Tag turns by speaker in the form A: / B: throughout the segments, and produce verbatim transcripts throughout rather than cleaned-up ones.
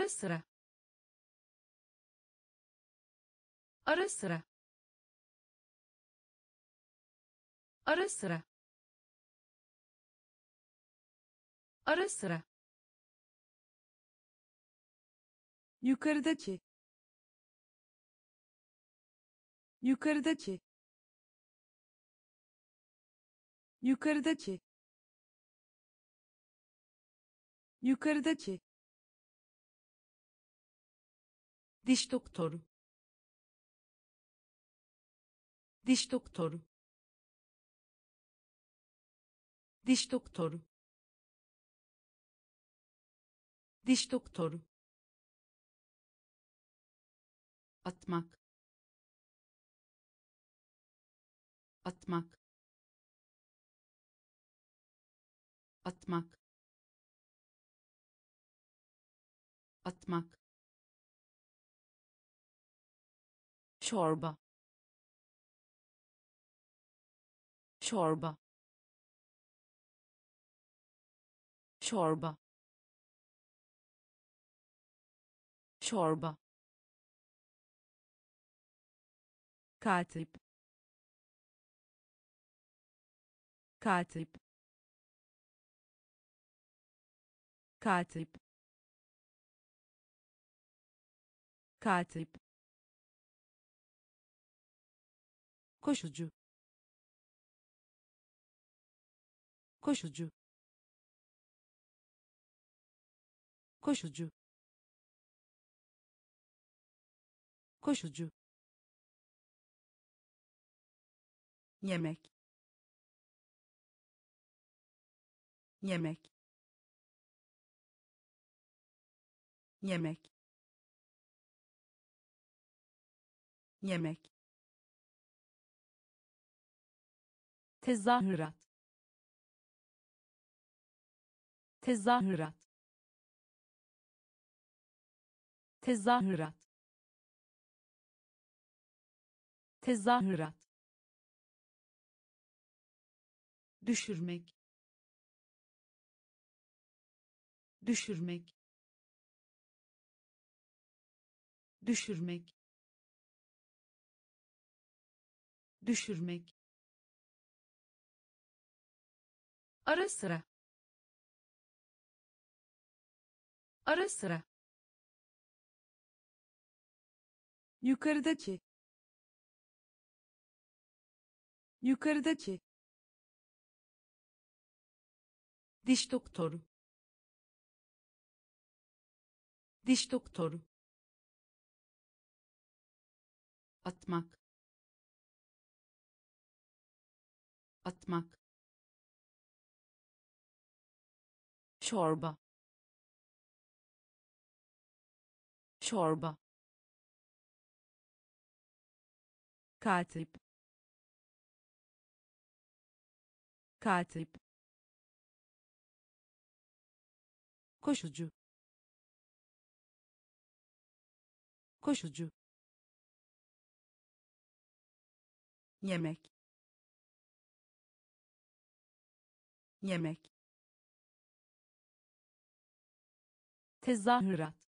A: Ara sıra. Ara sıra. Ara sıra. Ara sıra. Yukarıdaki. Yukarıdaki. Yukarıdaki. Yukarıdaki. Diş doktoru. Diş doktoru. Diş doktoru. Diş doktoru. Atmak. Atmak. Atmak. Atmak. Çorba. Çorba. Çorba. Çorba. Katip. Katip. Katip. Katip. Koşucu. Koşucu. Koşucu. Koşucu. Yemek. Yemek. Yemek. Yemek. Tezahürat. Tezahürat. Tezahürat. Tezahürat. Düşürmek. Düşürmek. Düşürmek. Düşürmek. Ara sıra. Ara sıra. Yukarıdaki. Yukarıdaki. Diş doktoru. Diş doktoru. Atmak. Atmak. Çorba. Çorba. Katip. Katip. Koşucu. Koşucu. Yemek. Yemek. Tezahürat.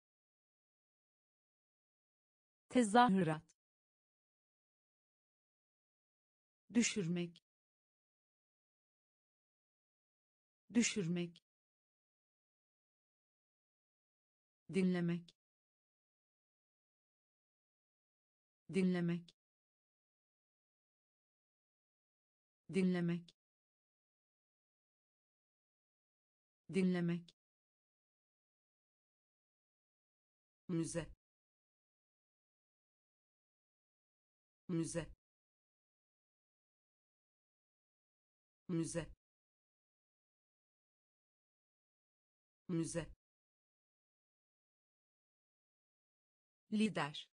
A: Tezahürat. Düşürmek. Düşürmek. Dinlemek. Dinlemek. Dinlemek. Dinlemek. Müze. Müze. Müze. Müze. Lider.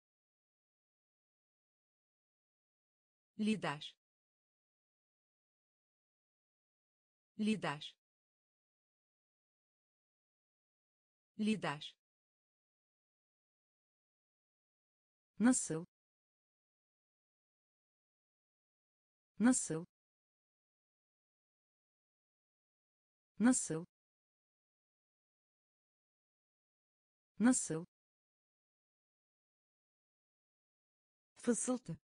A: Lider. Lider. Lider. Nasıl? Nasıl? Nasıl? nasıl, fısıltı,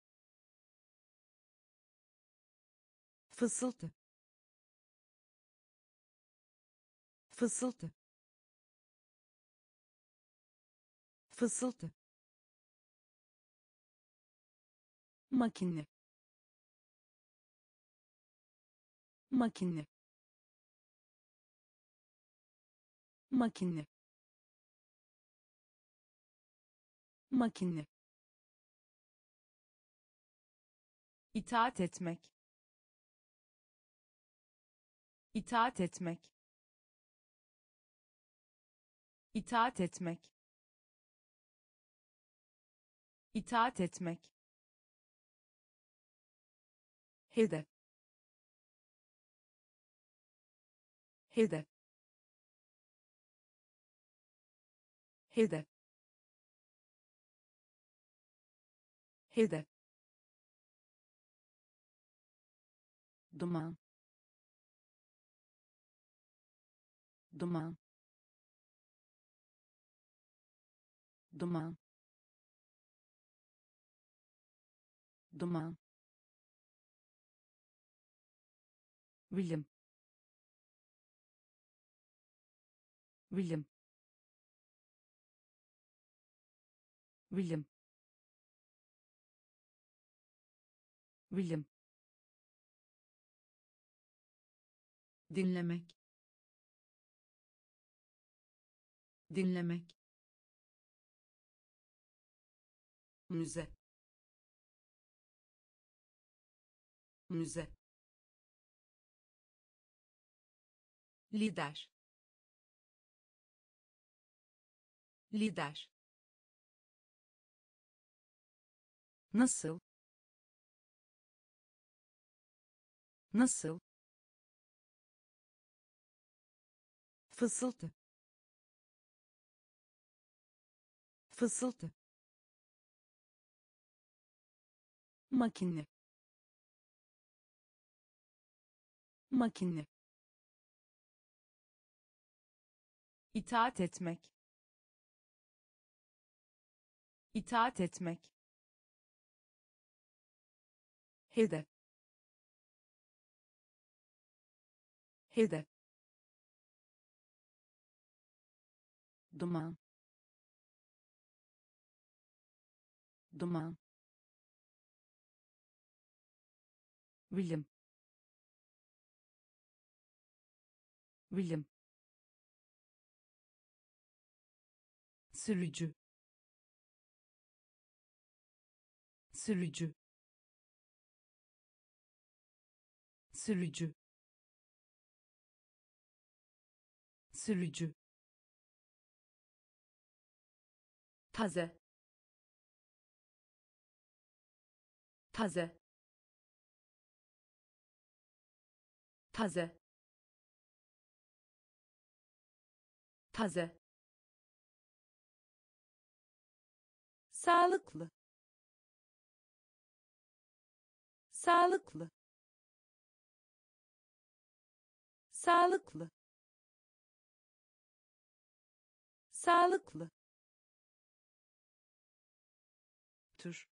A: fısıltı, fısıltı, fısıltı, makine, makine, makine, makine, itaat etmek, itaat etmek, itaat etmek, itaat etmek, hedef, hedef, hedef, hedef, duman, duman, duman, duman, bilim, bilim, bilim, bilim, dinlemek, dinlemek, müze, müze, lider, lider, nasıl, nasıl, fısıltı, fısıltı, makine, makine, itaat etmek, itaat etmek, hedef, hedef, duman, duman, bilim, bilim, sürücü, sürücü, sürücü, sürücü, taze, taze, taze, taze, sağlıklı, sağlıklı, sağlıklı, sağlıklı, tür,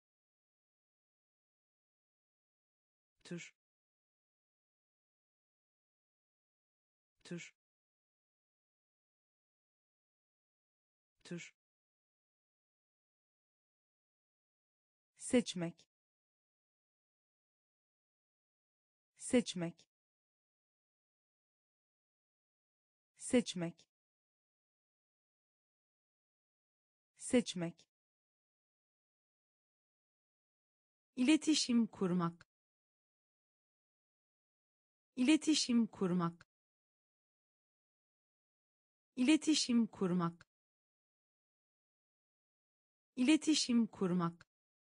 A: tür, tür, tür, seçmek, seçmek, seçmek, seçmek, iletişim kurmak, iletişim kurmak, iletişim kurmak, iletişim kurmak,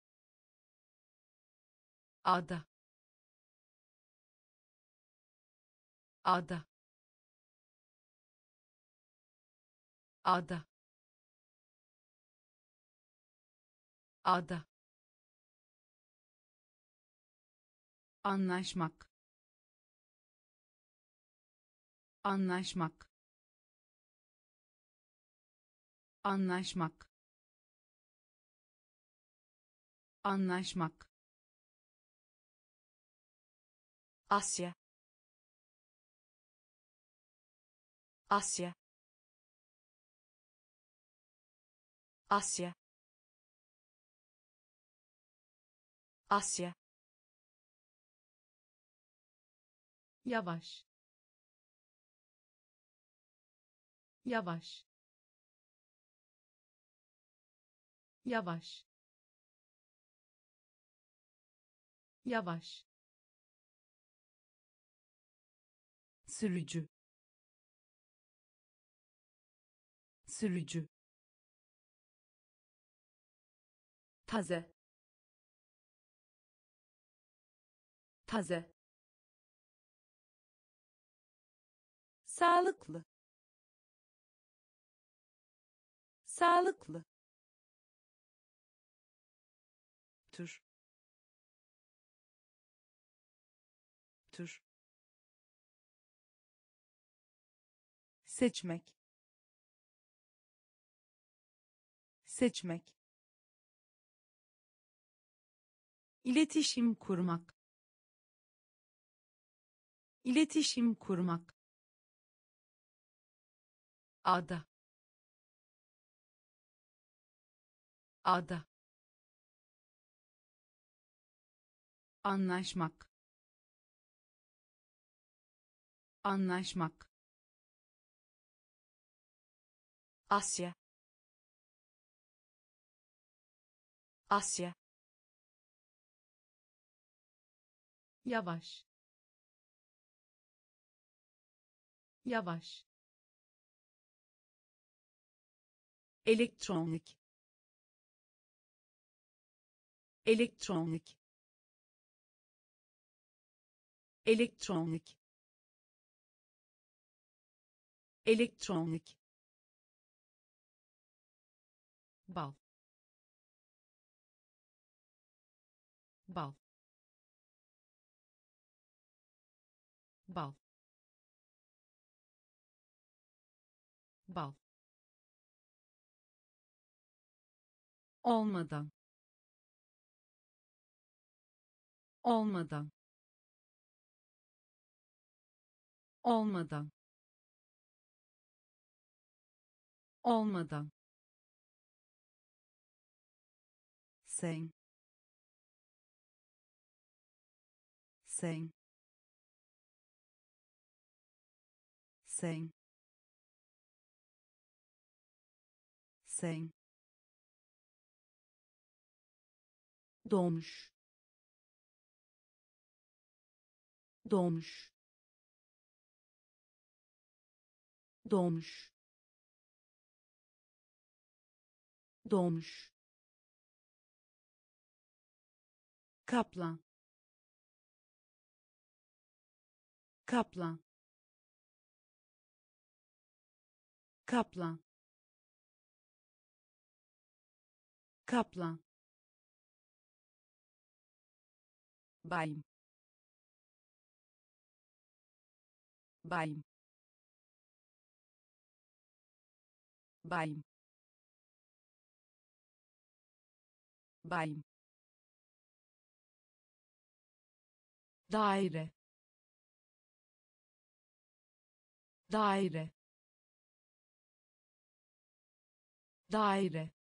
A: ada, ada, ada, ada, anlaşmak, anlaşmak, anlaşmak, anlaşmak,
B: Asya, Asya, Asya, Asya,
A: yavaş, yavaş, yavaş, yavaş, sürücü, sürücü, taze, taze, sağlıklı, sağlıklı, tür, tür, seçmek, seçmek, iletişim kurmak, iletişim kurmak, ada, ada, anlaşmak, anlaşmak,
B: Asya, Asya,
A: yavaş, yavaş, elektronik, elektronik, elektronik, elektronik, bal, bal, bal, bal, olmadan, olmadan, olmadan, olmadan, sen, sen, sen, sen, doğmuş, doğmuş, doğmuş, doğmuş, kaplan, kaplan, kaplan, kaplan, bayım, bayım, bayım, bayım, daire, daire, daire,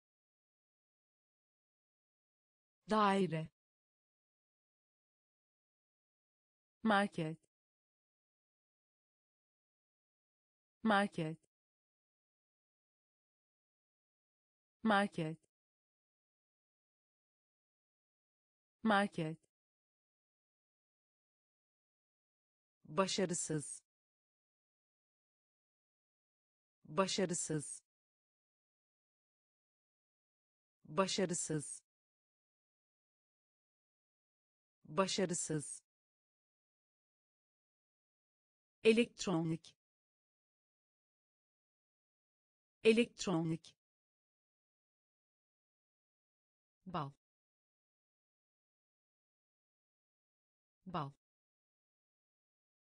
A: daire, market, market, market, market, başarısız, başarısız, başarısız, başarısız, elektronik, elektronik, bal, bal,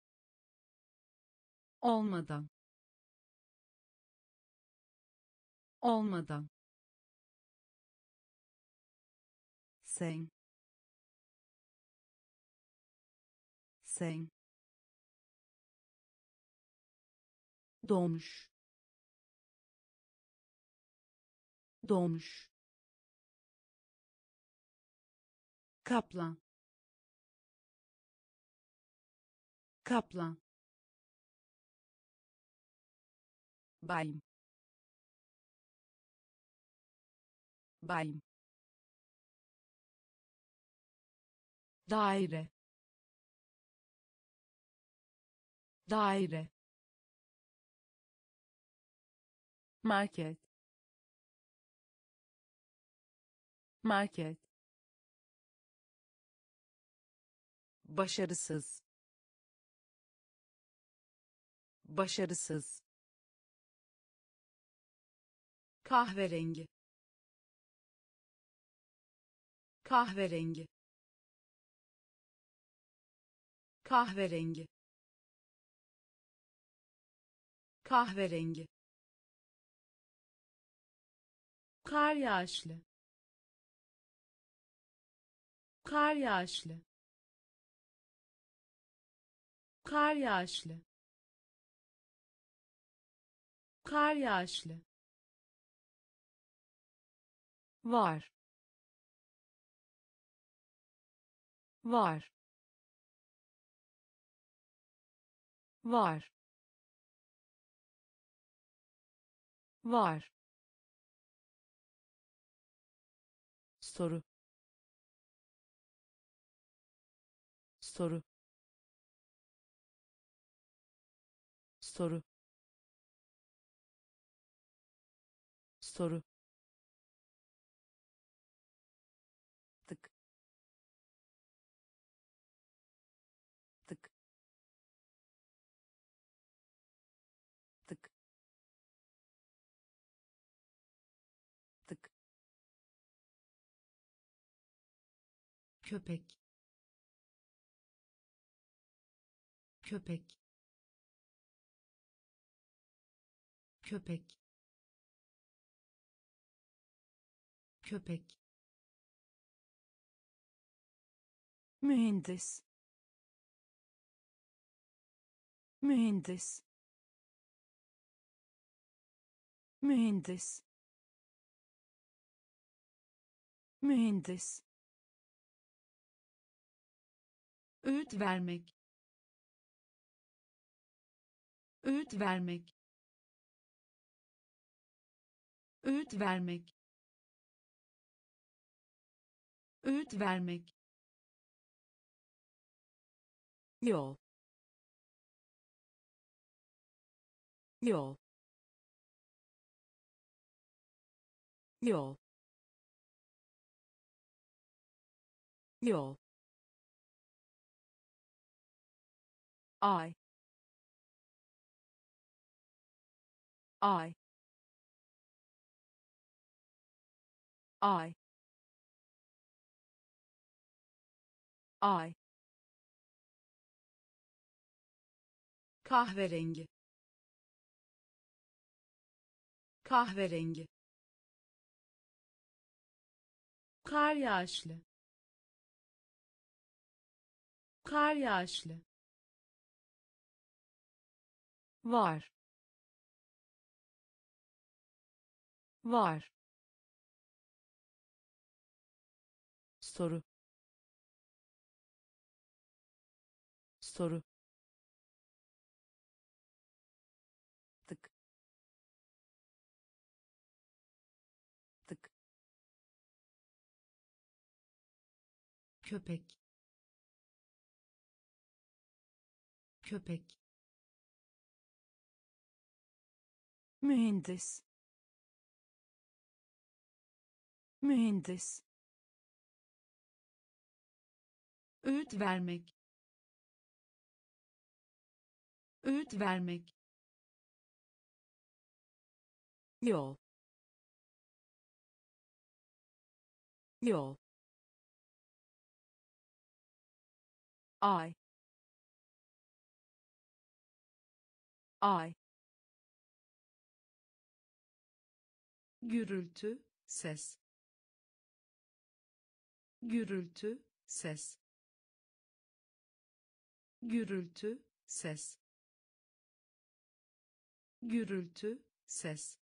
A: olmadan, olmadan, sen, sen, doğmuş, doğmuş, kaplan, kaplan, bayım, bayım, daire, daire, market, market, başarısız, başarısız, kahverengi, kahverengi, kahverengi, kahverengi, kar yağışlı, kar yağışlı, kar yağışlı, kar yağışlı, var, var, var, var, soru, soru, soru, soru, tık, tık, tık, tık, köpek, köpek, köpek, köpek, mühendis, mühendis, mühendis, mühendis, öğüt vermek, öğüt vermek, öğüt vermek, öğüt vermek, yol, yol, yol, yol, ay, ay, ay, ay, kahverengi, kahverengi, kar yağışlı, kar yağışlı, var, var, soru, soru, tık, tık, köpek, köpek, mühendis, mühendis, öğüt vermek, öğüt vermek, yol, yol, ay, ay, gürültü, ses, gürültü, ses, gürültü, ses, gürültü, ses,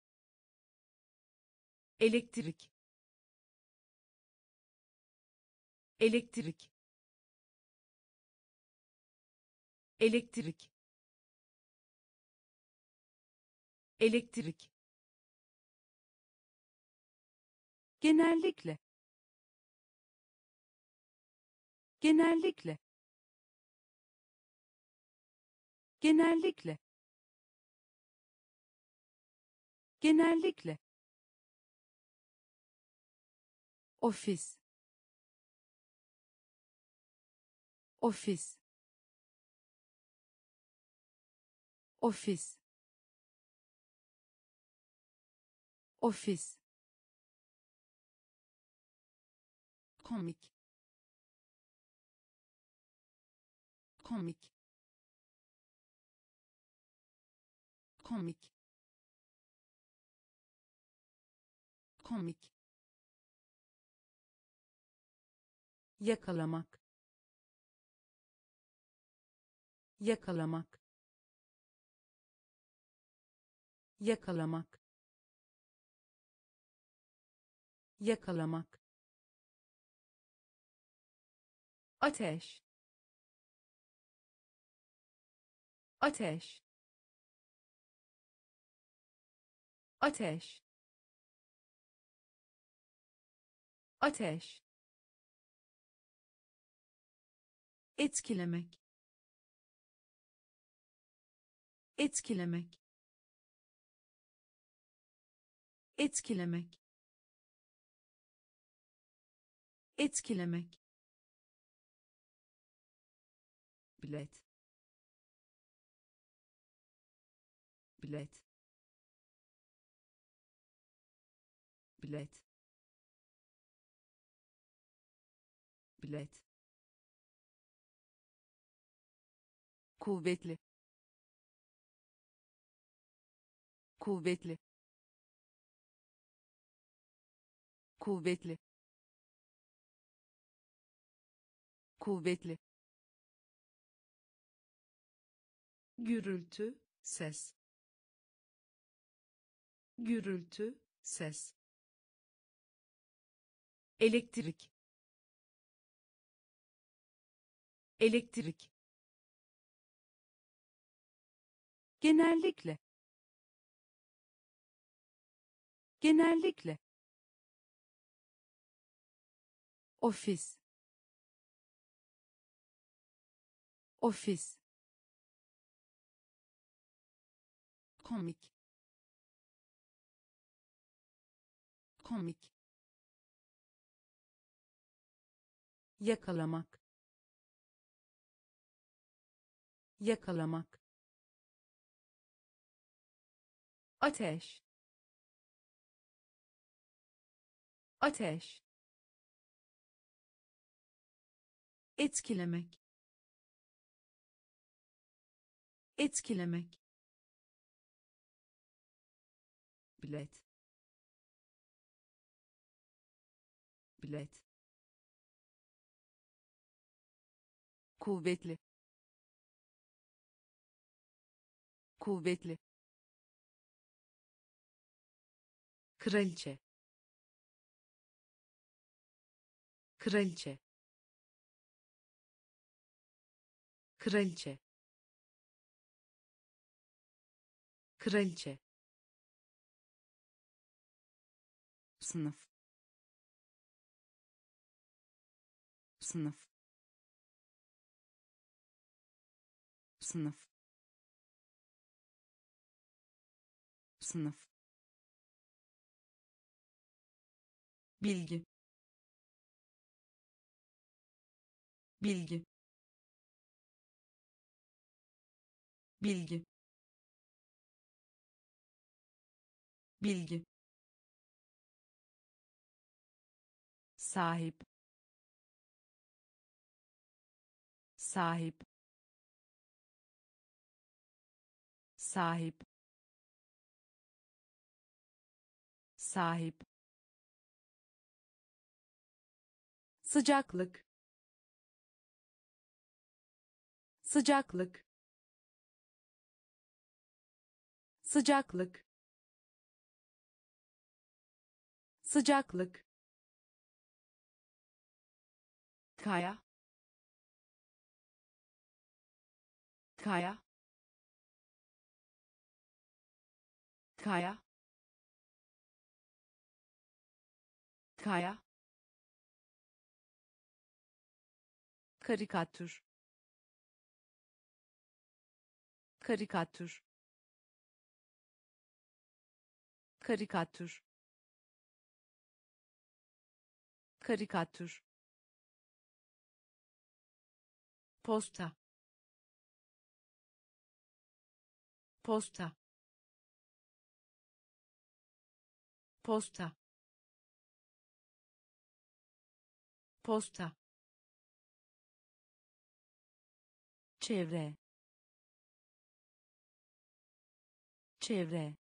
A: elektrik, elektrik, elektrik, elektrik, genellikle, genellikle, genellikle, genellikle, ofis, ofis, ofis, ofis, komik, komik, komik, komik, yakalamak, yakalamak, yakalamak, yakalamak, ateş, ateş, ateş, ateş, etkilemek, etkilemek, etkilemek, etkilemek, bilet, bilet, bilet, bilet, kuvvetli, kuvvetli, kuvvetli, kuvvetli, gürültü, ses, gürültü, ses, elektrik, elektrik, genellikle, genellikle, ofis, ofis, komik, komik, yakalamak, yakalamak, ateş, ateş, etkilemek, etkilemek, bilet, bilet, kuvvetli, kuvvetli, kraliçe, kraliçe, kraliçe, kraliçe, sınıf, sınıf, sınıf, sınıf, bilgi, bilgi, bilgi, bilgi, sahip, sahip, sahip, sahip,
C: sıcaklık, sıcaklık, sıcaklık, sıcaklık,
A: kaya, kaya, kaya, kaya,
C: karikatür, karikatür, karikatür, karikatür, posta, posta, posta, posta, çevre, çevre,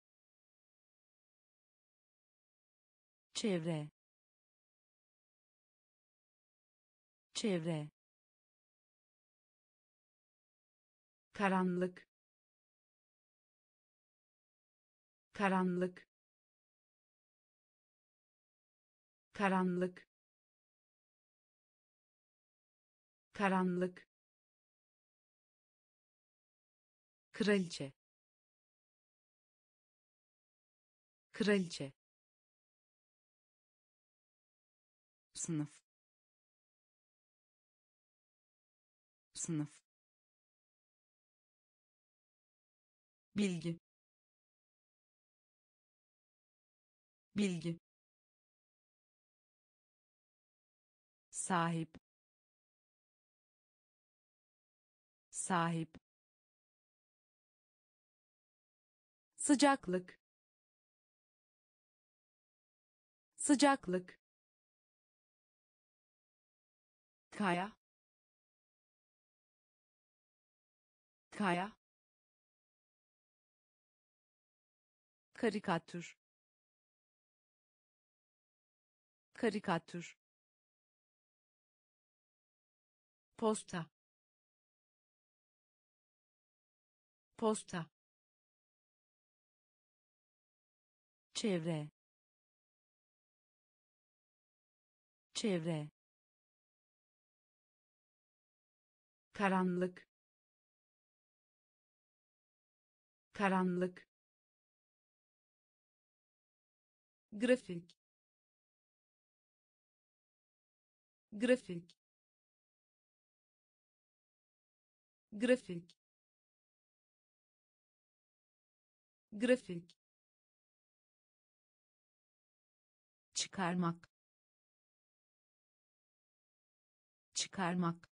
C: çevre, çevre, karanlık, karanlık, karanlık, karanlık, kraliçe, kraliçe,
A: sınıf, sınıf, bilgi, bilgi, sahip, sahip,
C: sıcaklık, sıcaklık,
A: kaya, kaya,
C: karikatür, karikatür, posta, posta, çevre, çevre, karanlık, karanlık, grafik, grafik, grafik, grafik,
A: çıkarmak, çıkarmak,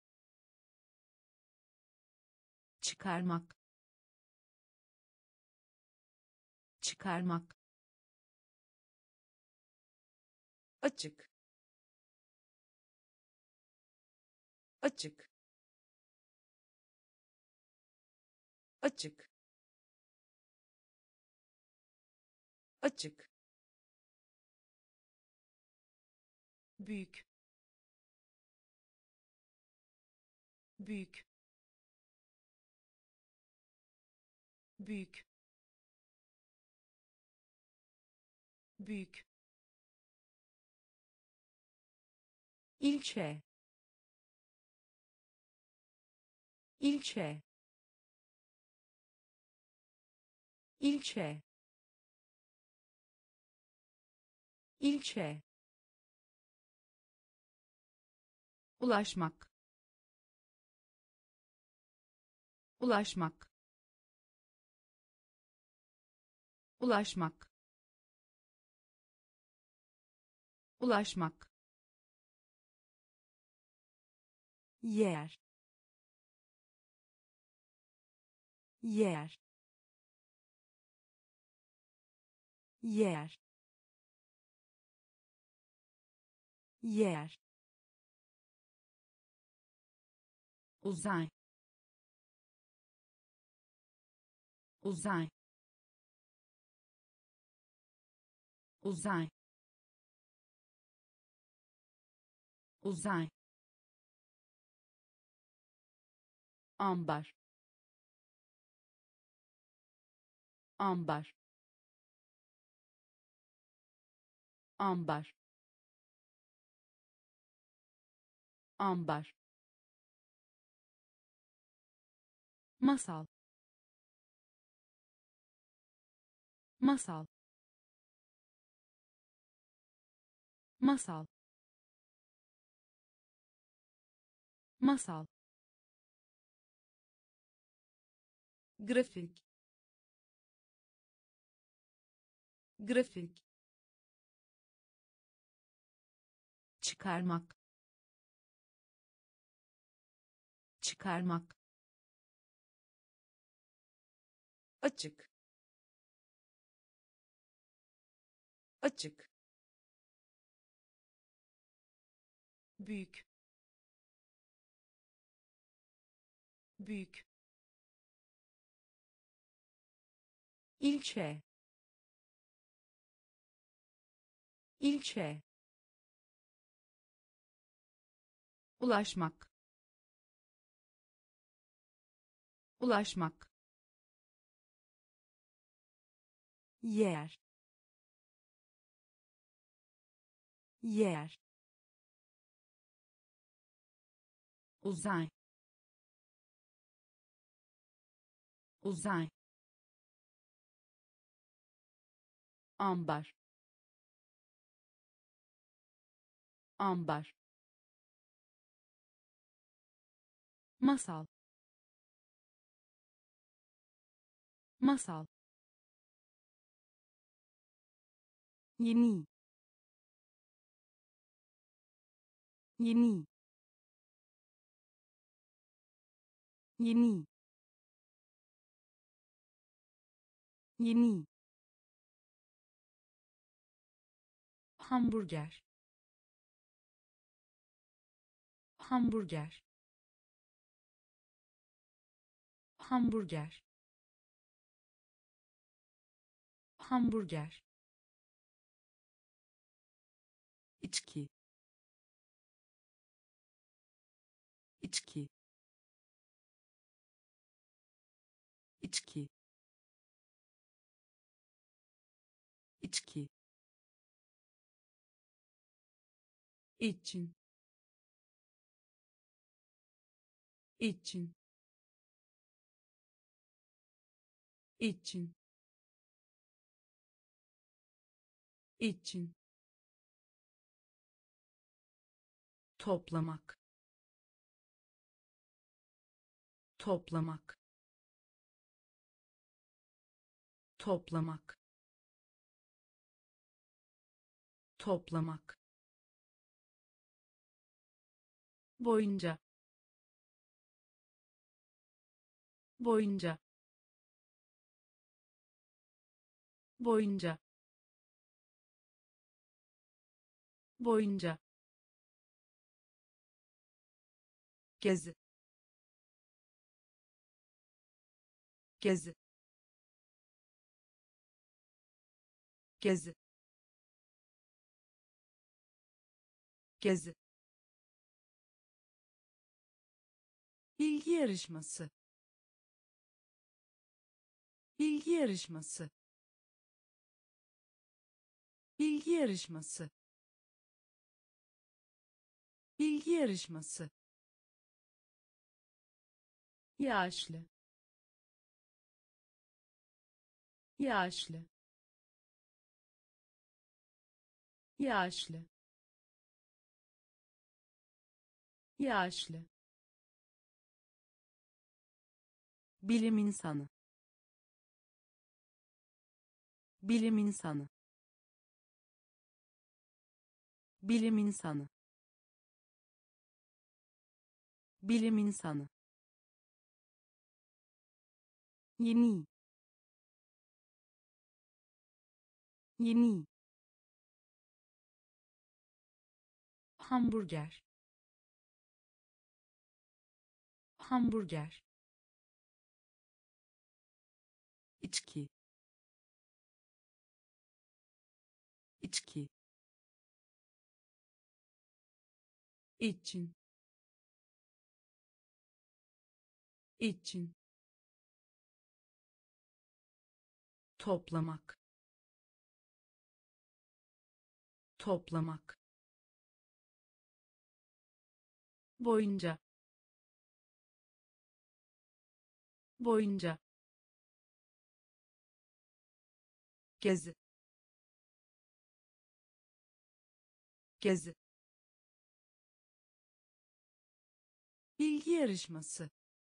A: çıkarmak, çıkarmak,
C: açık, açık, açık, açık, büyük, büyük, büyük, büyük, ilçe, ilçe, ilçe, ilçe,
A: ulaşmak,
C: ulaşmak,
A: ulaşmak,
C: ulaşmak, yer, yer, yer, yer,
A: uzay, uzay, uzay, uzay, ambar, ambar, ambar, ambar, masal, masal, masal, masal, grafik, grafik, çıkarmak, çıkarmak, açık, açık, büyük, büyük, ilçe, ilçe, ulaşmak, ulaşmak,
C: yer, yer,
A: uzay, uzay, ambar, ambar, masal, masal, yeni, yeni, yeni, yeni, hamburger, hamburger, hamburger, hamburger, içki, içki, içki, içki, için, için, için, için, toplamak, toplamak, toplamak, toplamak, boyunca, boyunca, boyunca, boyunca, gezi, gezi, gezi, gezi, bilgi yarışması, bilgi yarışması, bilgi yarışması, bilgi yarışması, yaşlı, yaşlı, yaşlı, yaşlı, bilim insanı, bilim insanı, bilim insanı, bilim insanı, yeni, yeni, hamburger, hamburger, içki, içki, için, için, toplamak, toplamak, boyunca, boyunca, gezi, gezi, bilgi yarışması,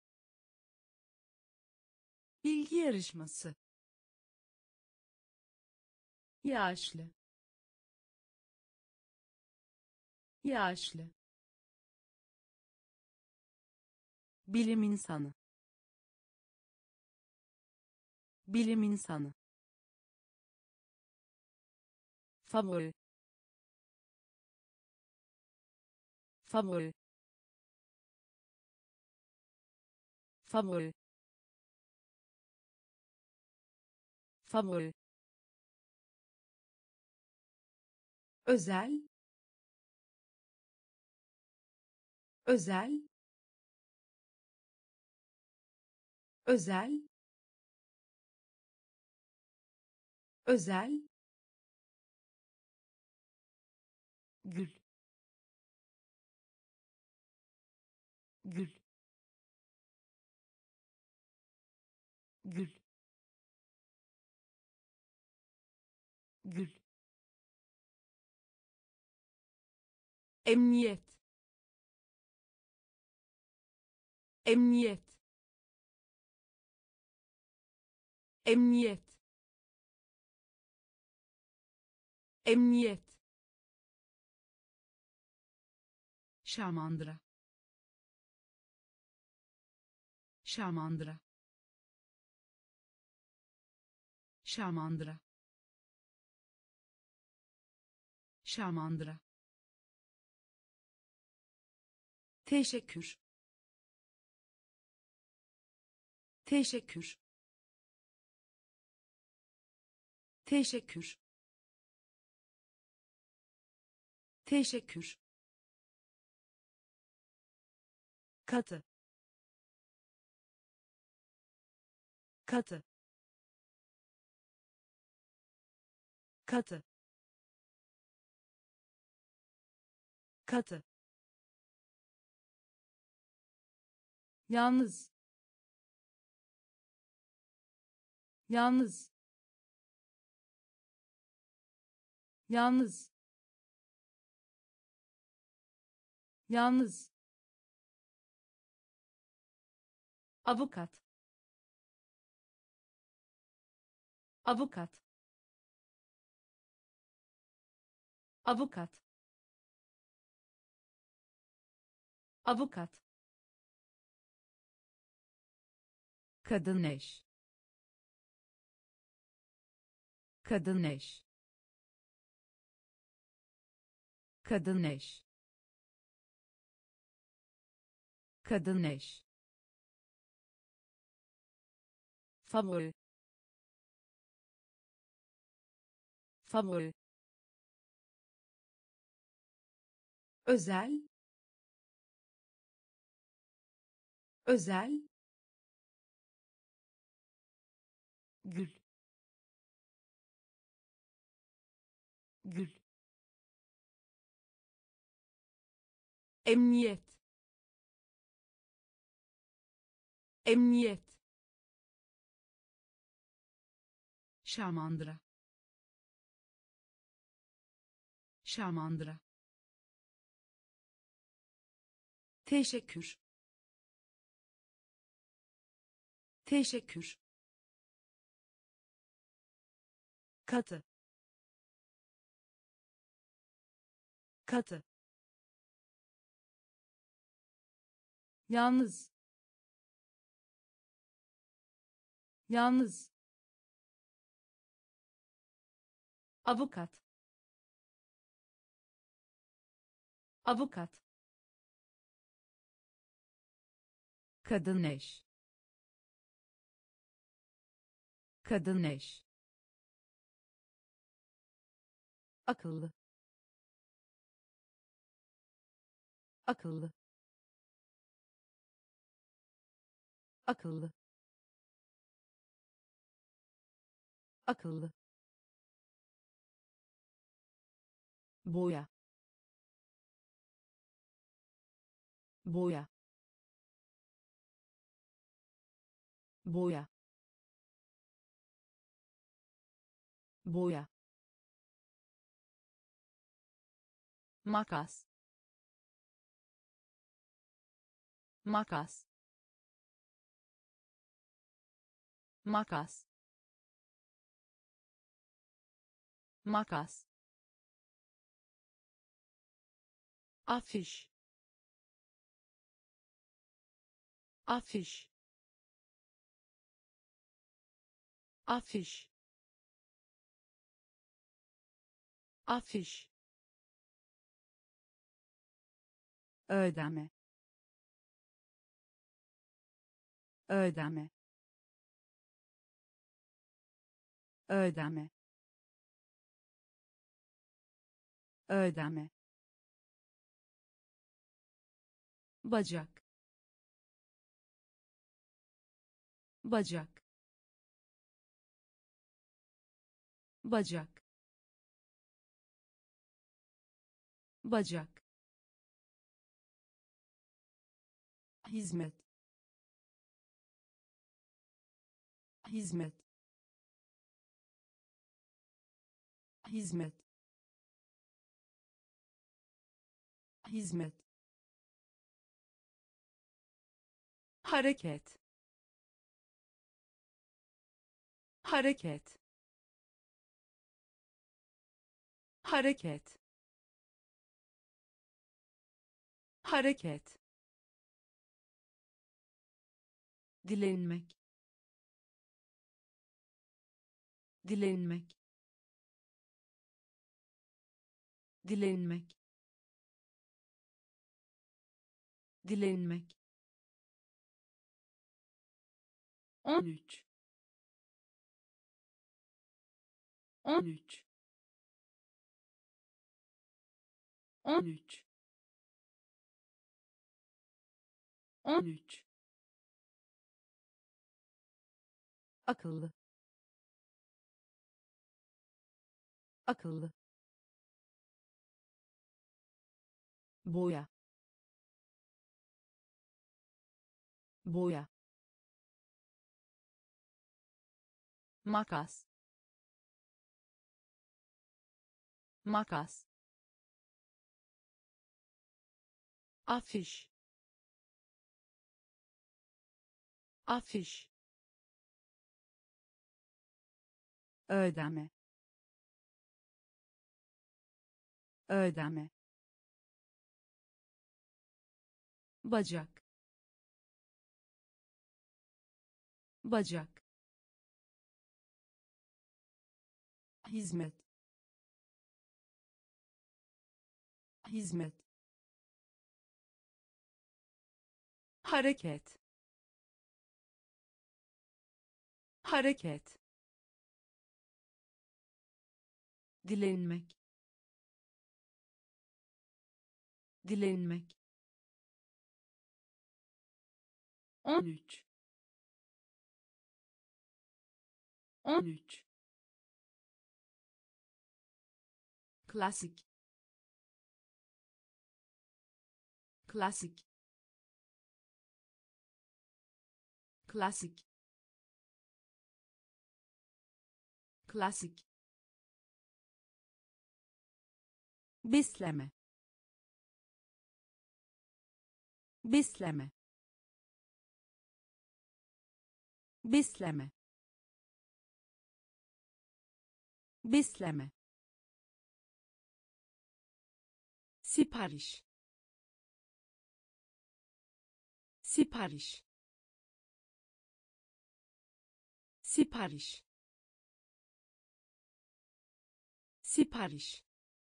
A: bilgi yarışması, yaşlı, yaşlı, bilim insanı, bilim insanı, favori, favori, favori, favori, özel, özel, özel, özel, gül, gül, gül, gül, emniyet, emniyet, emniyet, emniyet, şamandıra, şamandıra, şamandıra, şamandıra, teşekkür, teşekkür, teşekkür, teşekkür, katı, katı, katı, katı, yalnız, yalnız, yalnız, yalnız, avukat, avukat, avukat, avukat, kadın eş, kadın eş, kadın eş, kadın eş, favori, favori, özel, özel, gül, gül, emniyet, emniyet, şamandıra, şamandıra, teşekkür, teşekkür, katı, katı, yalnız, yalnız, avukat, avukat, kadın eş, kadın eş, akıllı, akıllı, akıllı, akıllı, boya, boya, boya, boya, makas, makas, makas, makas, afiş, afiş, afiş, afiş, ödeme, ödeme, ödeme, ödeme, bacak, bacak, bacak, bacak, hizmet, hizmet, hizmet, hizmet, hareket, hareket, hareket, hareket, dilenmek, dilenmek, dilenmek, dilenmek, on üç, on üç, on üç, on üç, akıllı, akıllı, boya, boya, makas, makas, afiş, afiş, ödeme, ödeme, bacak, bacak, hizmet, hizmet, hareket, hareket, dilenmek, dilenmek, on üç, on üç, klasik, klasik, klasik, klasik, besleme, besleme, besleme, besleme, sipariş, sipariş, sipariş, sipariş,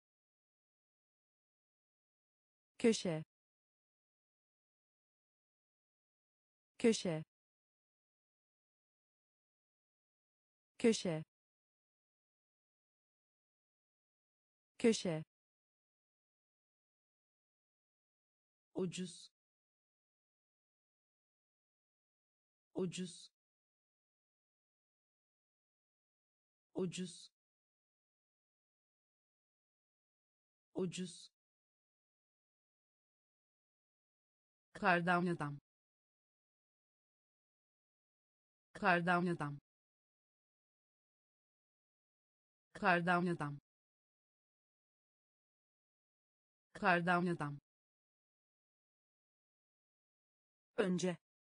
A: köşe, köşe, köşe, köşe,
D: ucuz, ucuz, ucuz, ucuz,
A: kardan adam, kardan adam, kardan adam, kardan adam, önce,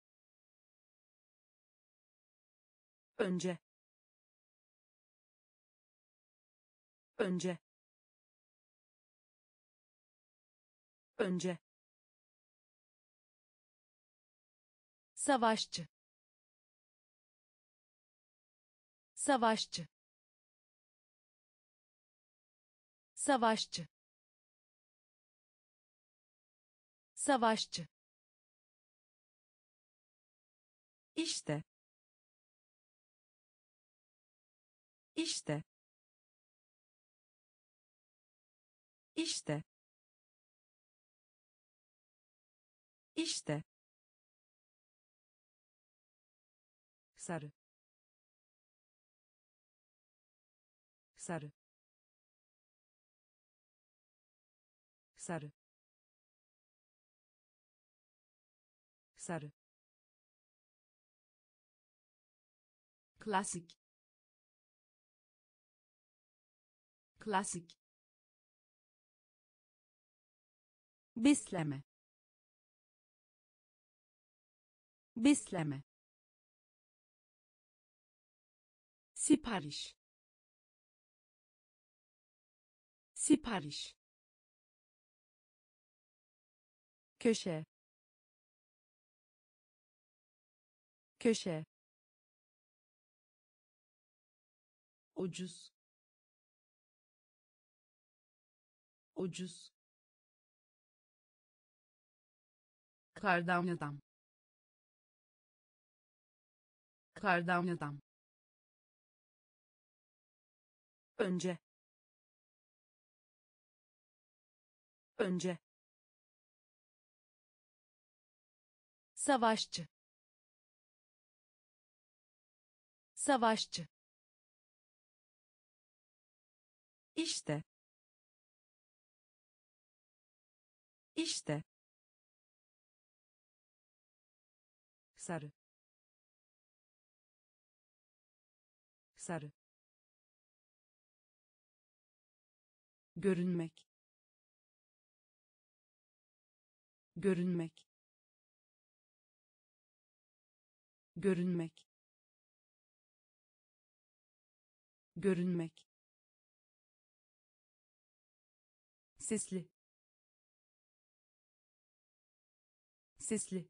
A: önce, önce, önce, savaşçı, savaşçı, savaşçı, savaşçı, işte, işte, işte, işte, sarı, sarı, sarı, sarı, klasik, klasik, besleme, besleme, sipariş, sipariş, köşe, köşe,
D: ucuz, ucuz,
A: kardan adam, kardan adam, önce, önce, savaşçı, savaşçı, işte, işte, sarı, sarı, görünmek, görünmek, görünmek, görünmek, sesli, sesli,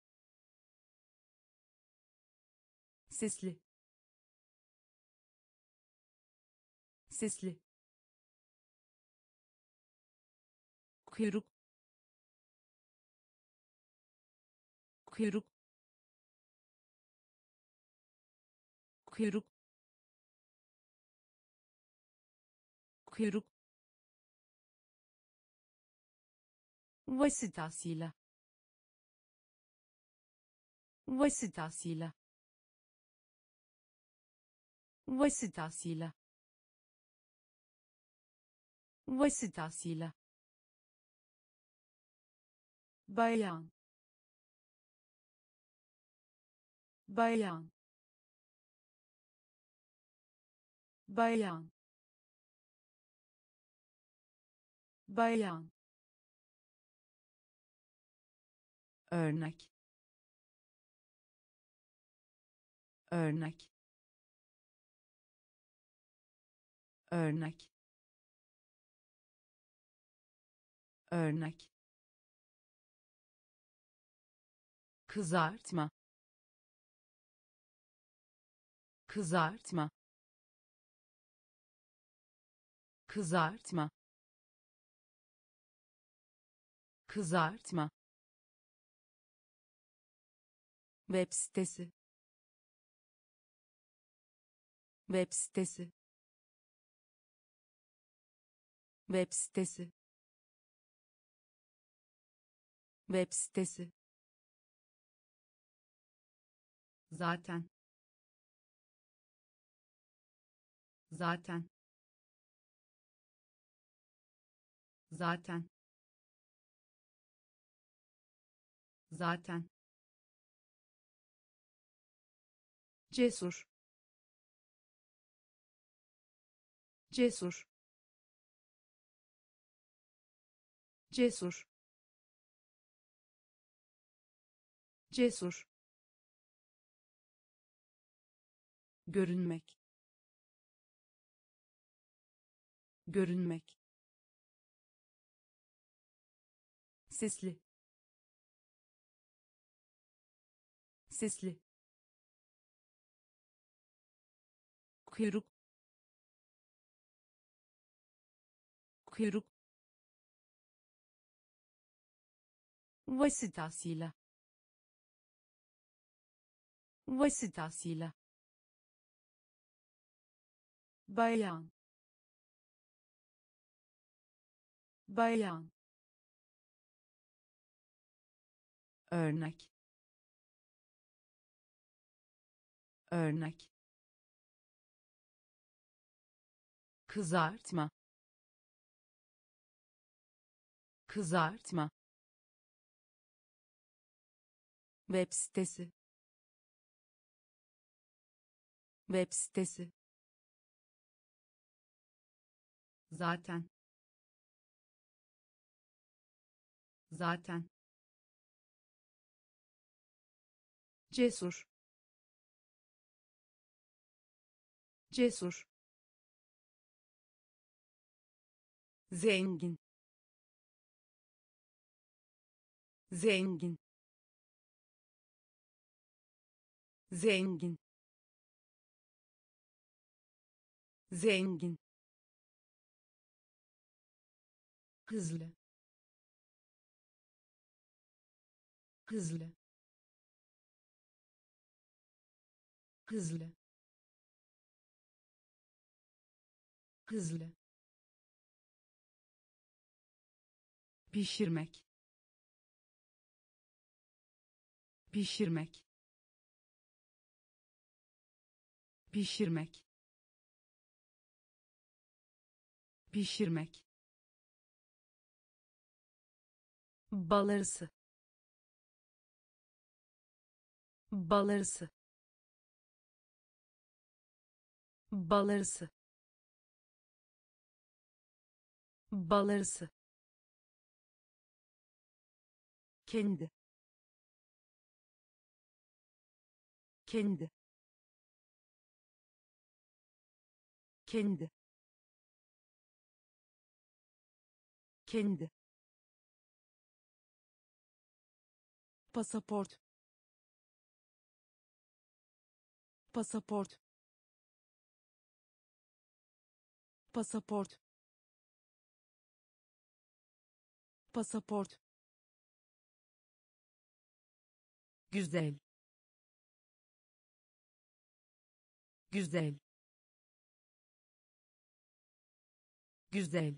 A: sesli, sesli, kuyruk, kuyruk, kuyruk, kuyruk, vasıtasıyla, vasıtasıyla, vasıtasıyla, vasıtasıyla, bayan, bayan, bayan, bayan, örnek, örnek, örnek, örnek, kızartma, kızartma, kızartma, kızartma, web sitesi, web sitesi, web sitesi, web sitesi, zaten, zaten, zaten, zaten, cesur, cesur, cesur, cesur, görünmek, görünmek, sesli, sesli, kuyruk, kuyruk, vasıtasıyla, vasıtasıyla, bayan, bayan, örnek, örnek, kızartma, kızartma, web sitesi, web sitesi, zaten, zaten, cesur, cesur, zengin, zengin, zengin, zengin, hızlı, hızlı, hızlı, hızlı, pişirmek, pişirmek, pişirmek, pişirmek, bal arısı, bal arısı, bal arısı, bal arısı, kendi, kendi, kendi, kendi, pasaport, pasaport, pasaport, pasaport, güzel, güzel, güzel,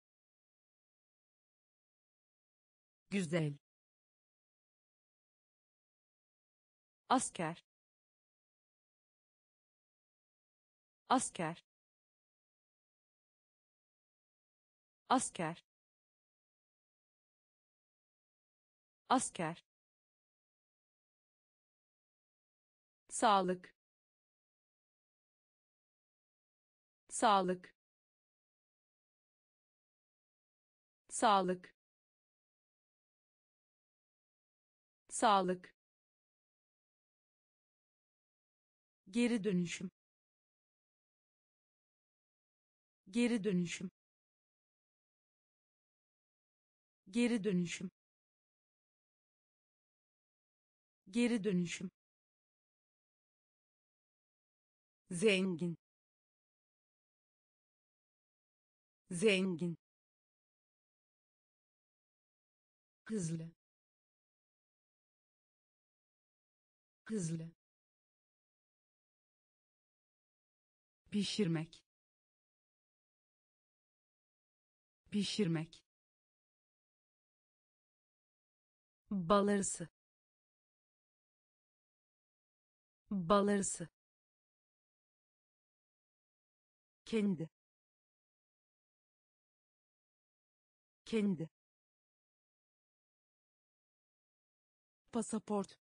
A: güzel,
B: asker, asker, asker, asker, sağlık, sağlık, sağlık, sağlık,
A: geri dönüşüm, geri dönüşüm, geri dönüşüm, geri dönüşüm, zengin, zengin, hızlı, hızlı, pişirmek, pişirmek, bal arısı, bal arısı, kendi, kendi, pasaport,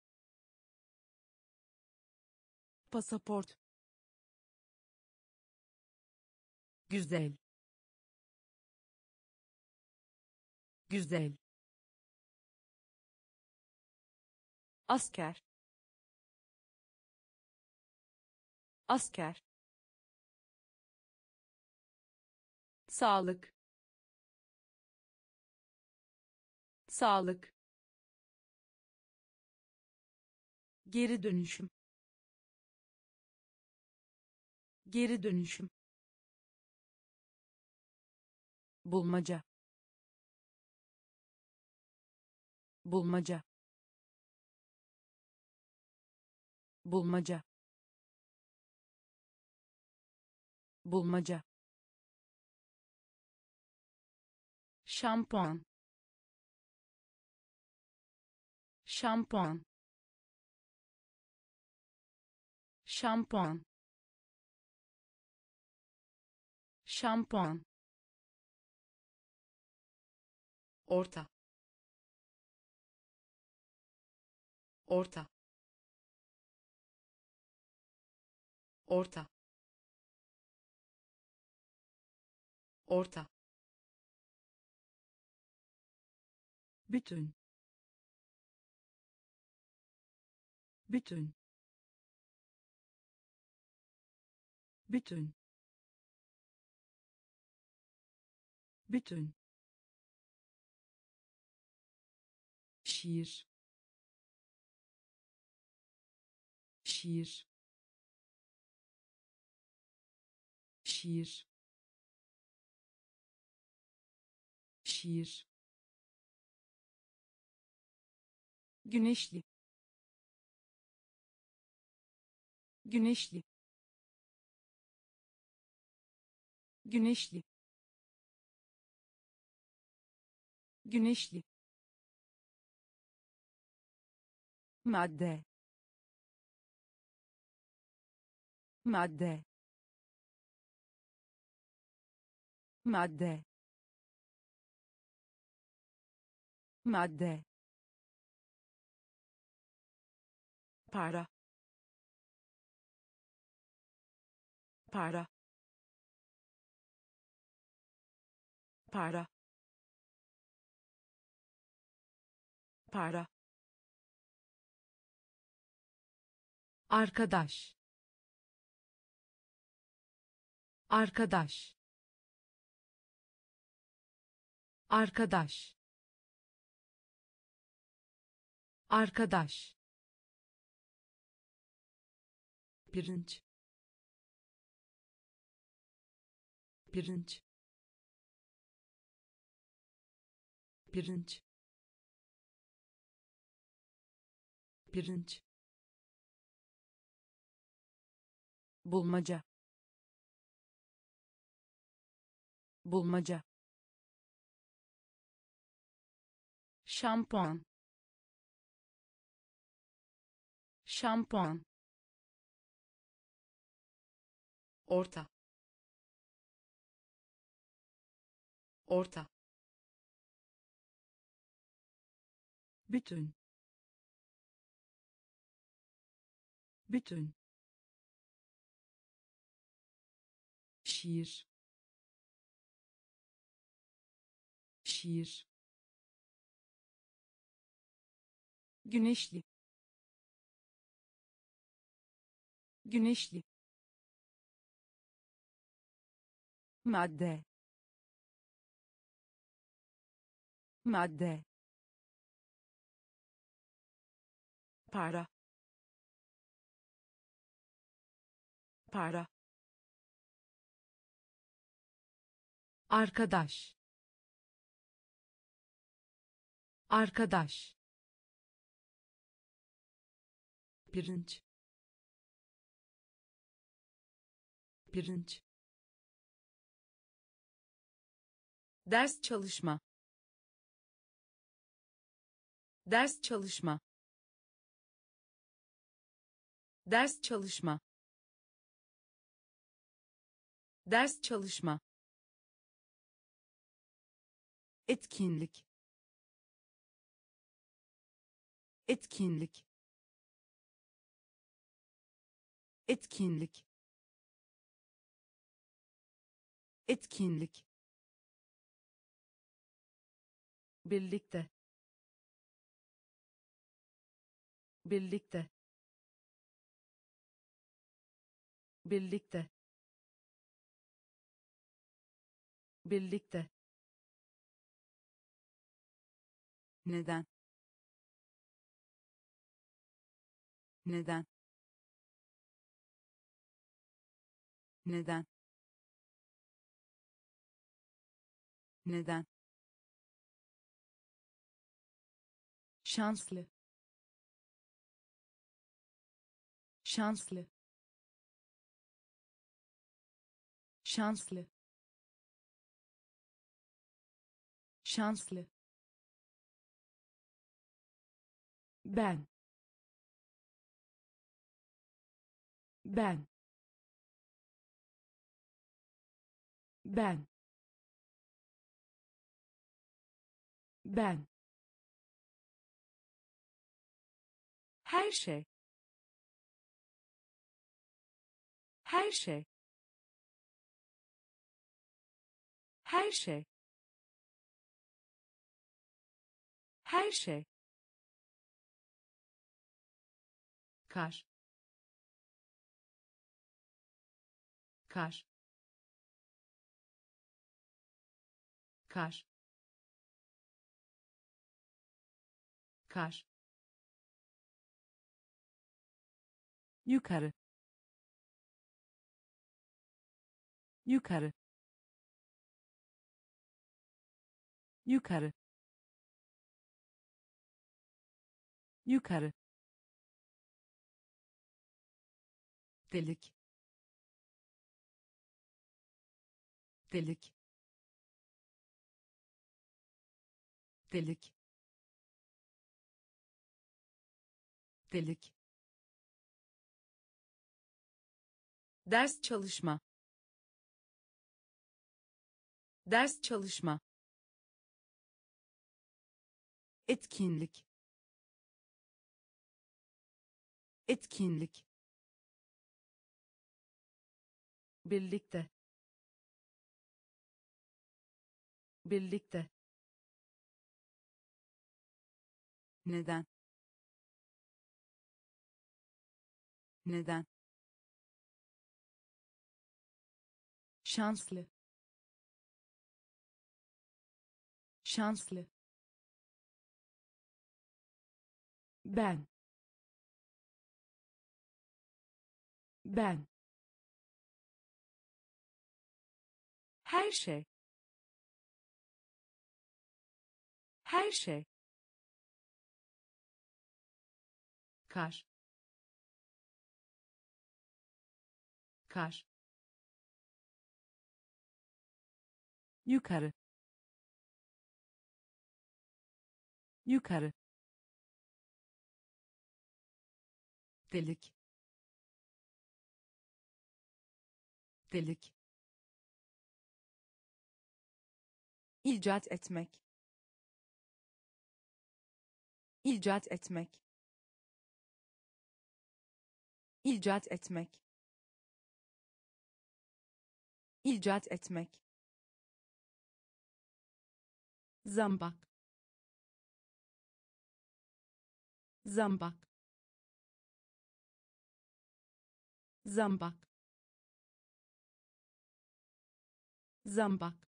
A: pasaport, güzel, güzel,
B: asker, asker, sağlık, sağlık,
A: geri dönüşüm, geri dönüşüm, bulmaca, bulmaca, bulmaca, bulmaca, şampuan, şampuan, şampuan, şampuan, orta, orta, orta, orta, bütün, bütün, bütün, bütün, şiir, şiir, şiir, şiir, güneşli, güneşli, güneşli, güneşli, madde, madde, madde, madde, para, para, para, para, arkadaş, arkadaş, arkadaş, arkadaş, pirinç, pirinç, pirinç, pirinç, bulmaca, bulmaca, şampuan, şampuan, orta, orta, bütün, bütün, şiir, şiir, güneşli, güneşli, madde, madde, para, para, arkadaş, arkadaş, pirinç, pirinç, ders çalışma, ders çalışma, ders çalışma, ders çalışma,
C: etkinlik, etkinlik, etkinlik, etkinlik,
A: birlikte, birlikte, birlikte, birlikte,
C: neden, neden, neden, neden, şanslı, şanslı, şanslı, şanslı, ben, ben, ben, ben,
A: her şey, her şey, her şey, her şey, kar, kar, kar, kar,
C: yukarı, yukarı, yukarı, yukarı, delik, delik, delik, delik,
A: ders çalışma, ders çalışma,
C: etkinlik, etkinlik,
A: birlikte, birlikte,
C: neden, neden, şanslı, şanslı, ben, ben,
A: her şey, her şey, kar, kar,
C: yukarı, yukarı, delik, delik,
A: icat etmek, icat etmek, icat etmek, icat etmek, zambak, zambak, zambak, zambak,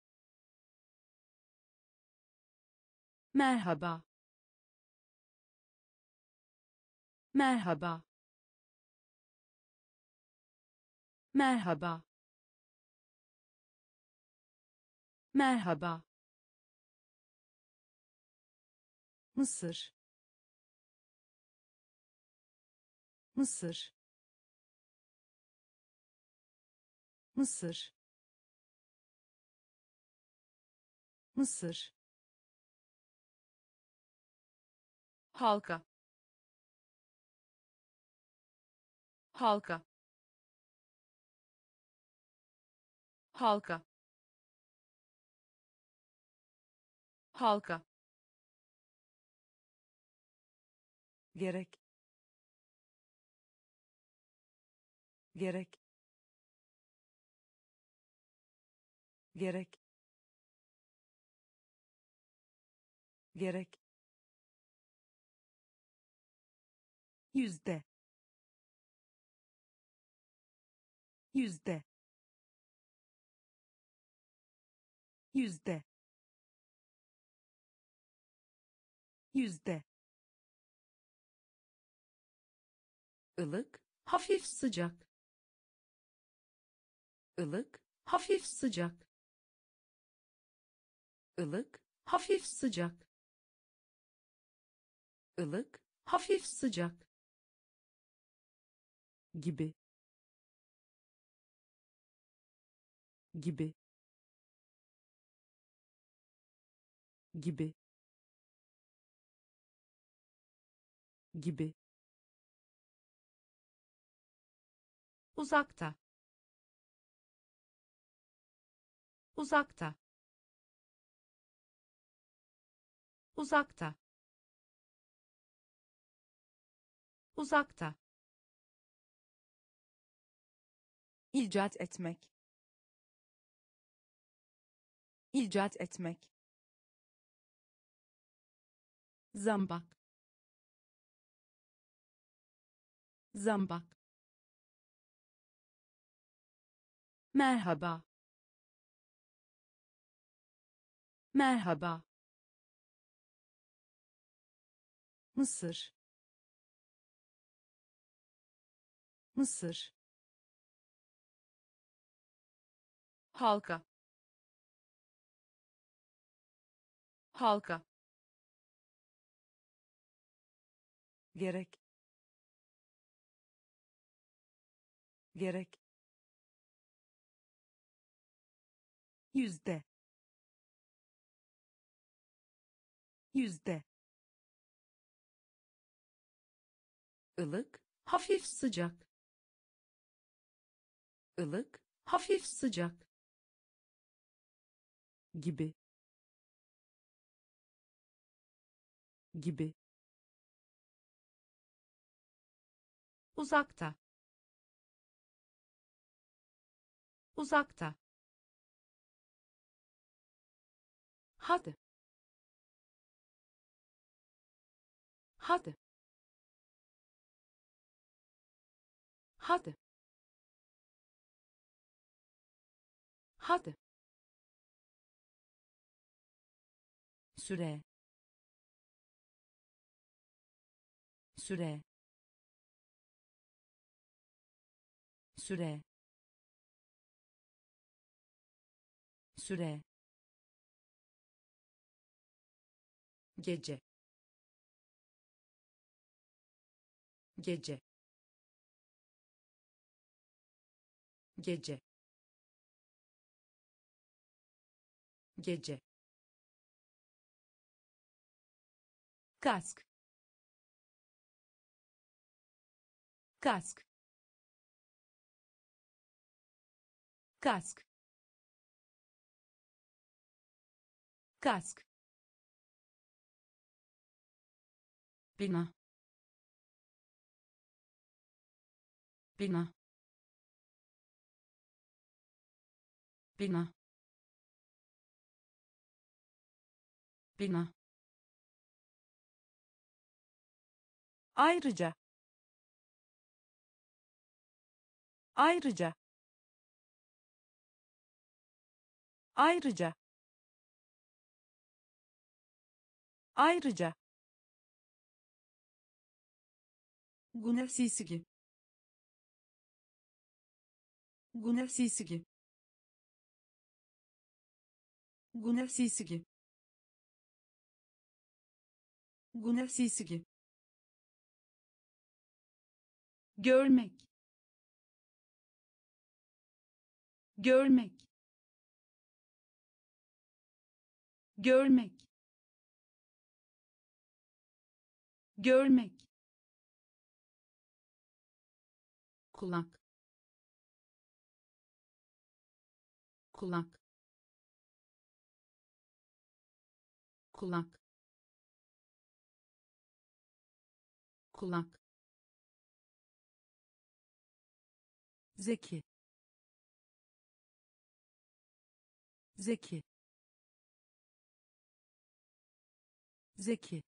A: merhaba, merhaba, merhaba, merhaba,
C: Mısır, Mısır, Mısır, Mısır,
B: halka, halka, halka, halka, gerek, gerek, gerek, gerek,
C: yüzde, yüzde, yüzde, yüzde,
B: ılık, hafif sıcak, ılık, hafif sıcak, ılık, hafif sıcak, ılık, hafif sıcak,
C: gibi, gibi, gibi, gibi,
B: uzakta, uzakta, uzakta, uzakta,
C: icat etmek, icat etmek,
A: zambak, zambak, merhaba, merhaba,
C: Mısır, Mısır,
B: halka, halka, gerek, gerek,
C: yüzde, yüzde,
B: ılık, hafif sıcak, ılık, hafif sıcak,
C: gibi, gibi,
B: uzakta, uzakta, hadi, hadi, hadi, hadi,
C: süre, süre, süre, süre, gece, gece, gece, gece,
A: kask, kask, kask, kask,
C: bina, bina, bina, bina,
B: ayrıca, ayrıca, ayrıca, ayrıca,
C: gune sisigi, gune sisigi, gune sisigi, gune sisigi,
A: görmek, görmek, görmek, görmek,
D: kulak, kulak, kulak, kulak,
B: zeki, zeki, zeki,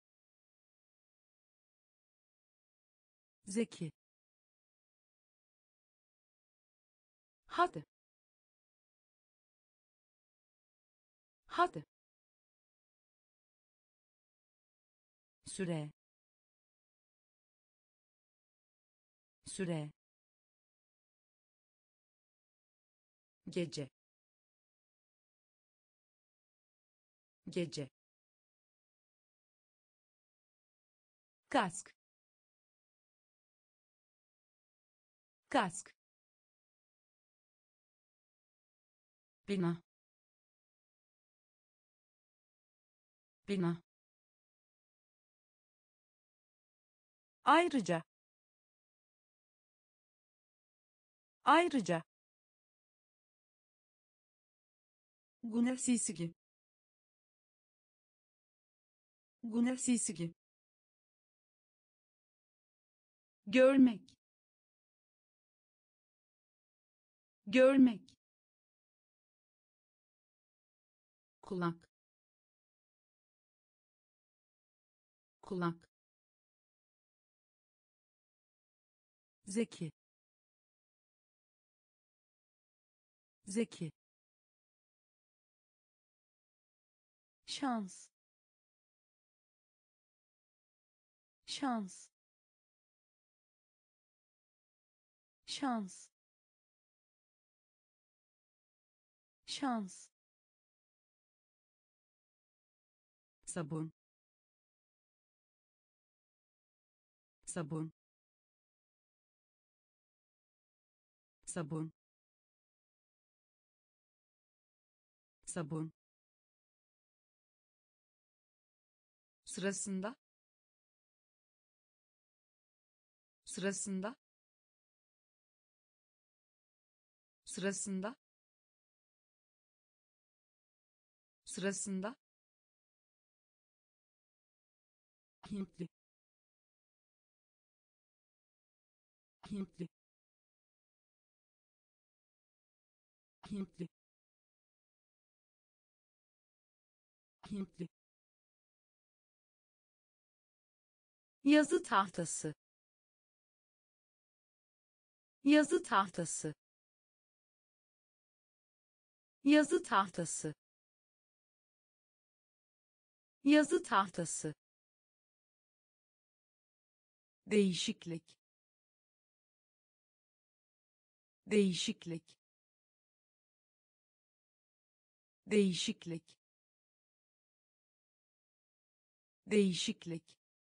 B: zeki,
A: hadi, hadi,
B: süre, süre,
D: gece, gece,
A: kask, kask,
D: bina, bina,
B: ayrıca, ayrıca,
C: Güneşsizgi. Güneşsizgi.
A: görmek, görmek,
D: kulak, kulak,
B: zeki, zeki, şans, şans, şans, şans,
D: sabun, sabun, sabun, sabun, sırasında, sırasında, sırasında, sırasında, Hintli, Hintli, Hintli, Hintli,
A: yazı tahtası, yazı tahtası, yazı tahtası, yazı tahtası,
B: değişiklik, değişiklik, değişiklik, değişiklik,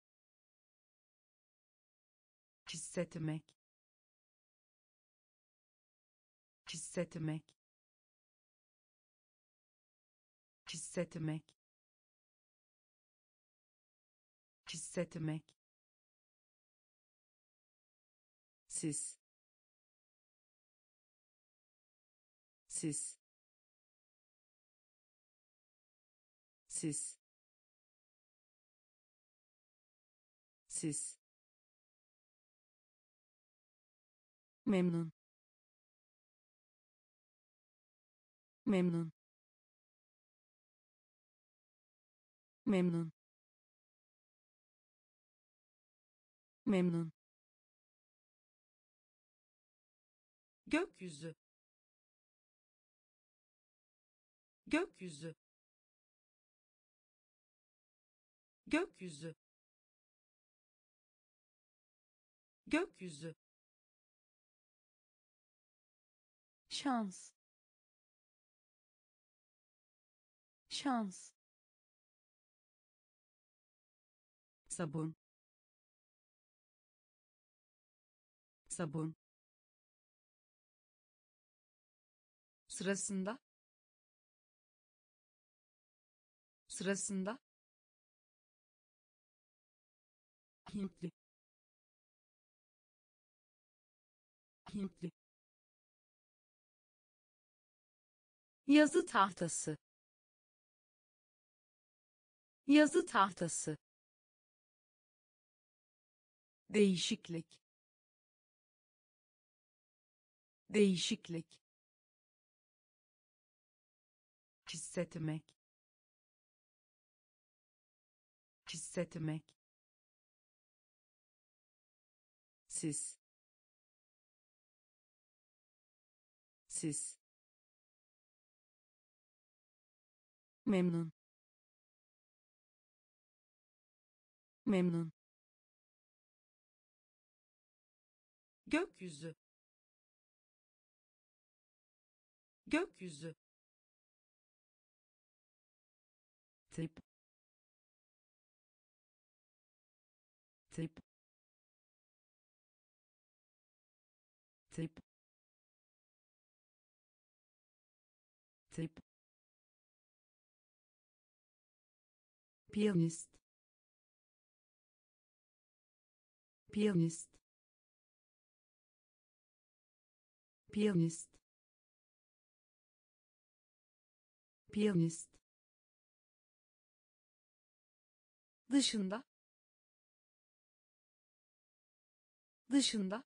D: hissetmek, hissetmek, hissetmek, hissetmek,
B: siz, siz, siz, siz, memnun, memnun, memnun, memnun,
D: gökyüzü, gökyüzü, gökyüzü, gökyüzü,
B: şans, şans,
D: sabun, sabun, sırasında, sırasında, Hintli, Hintli,
A: yazı tahtası, yazı tahtası,
D: değişiklik, değişiklik, hissetmek, hissetmek, siz, siz,
B: memnun, memnun,
D: gökyüzü, gökyüzü,
B: tip, tip, tip, tip, piyanist, piyanist, piyanist, piyanist,
A: dışında, dışında,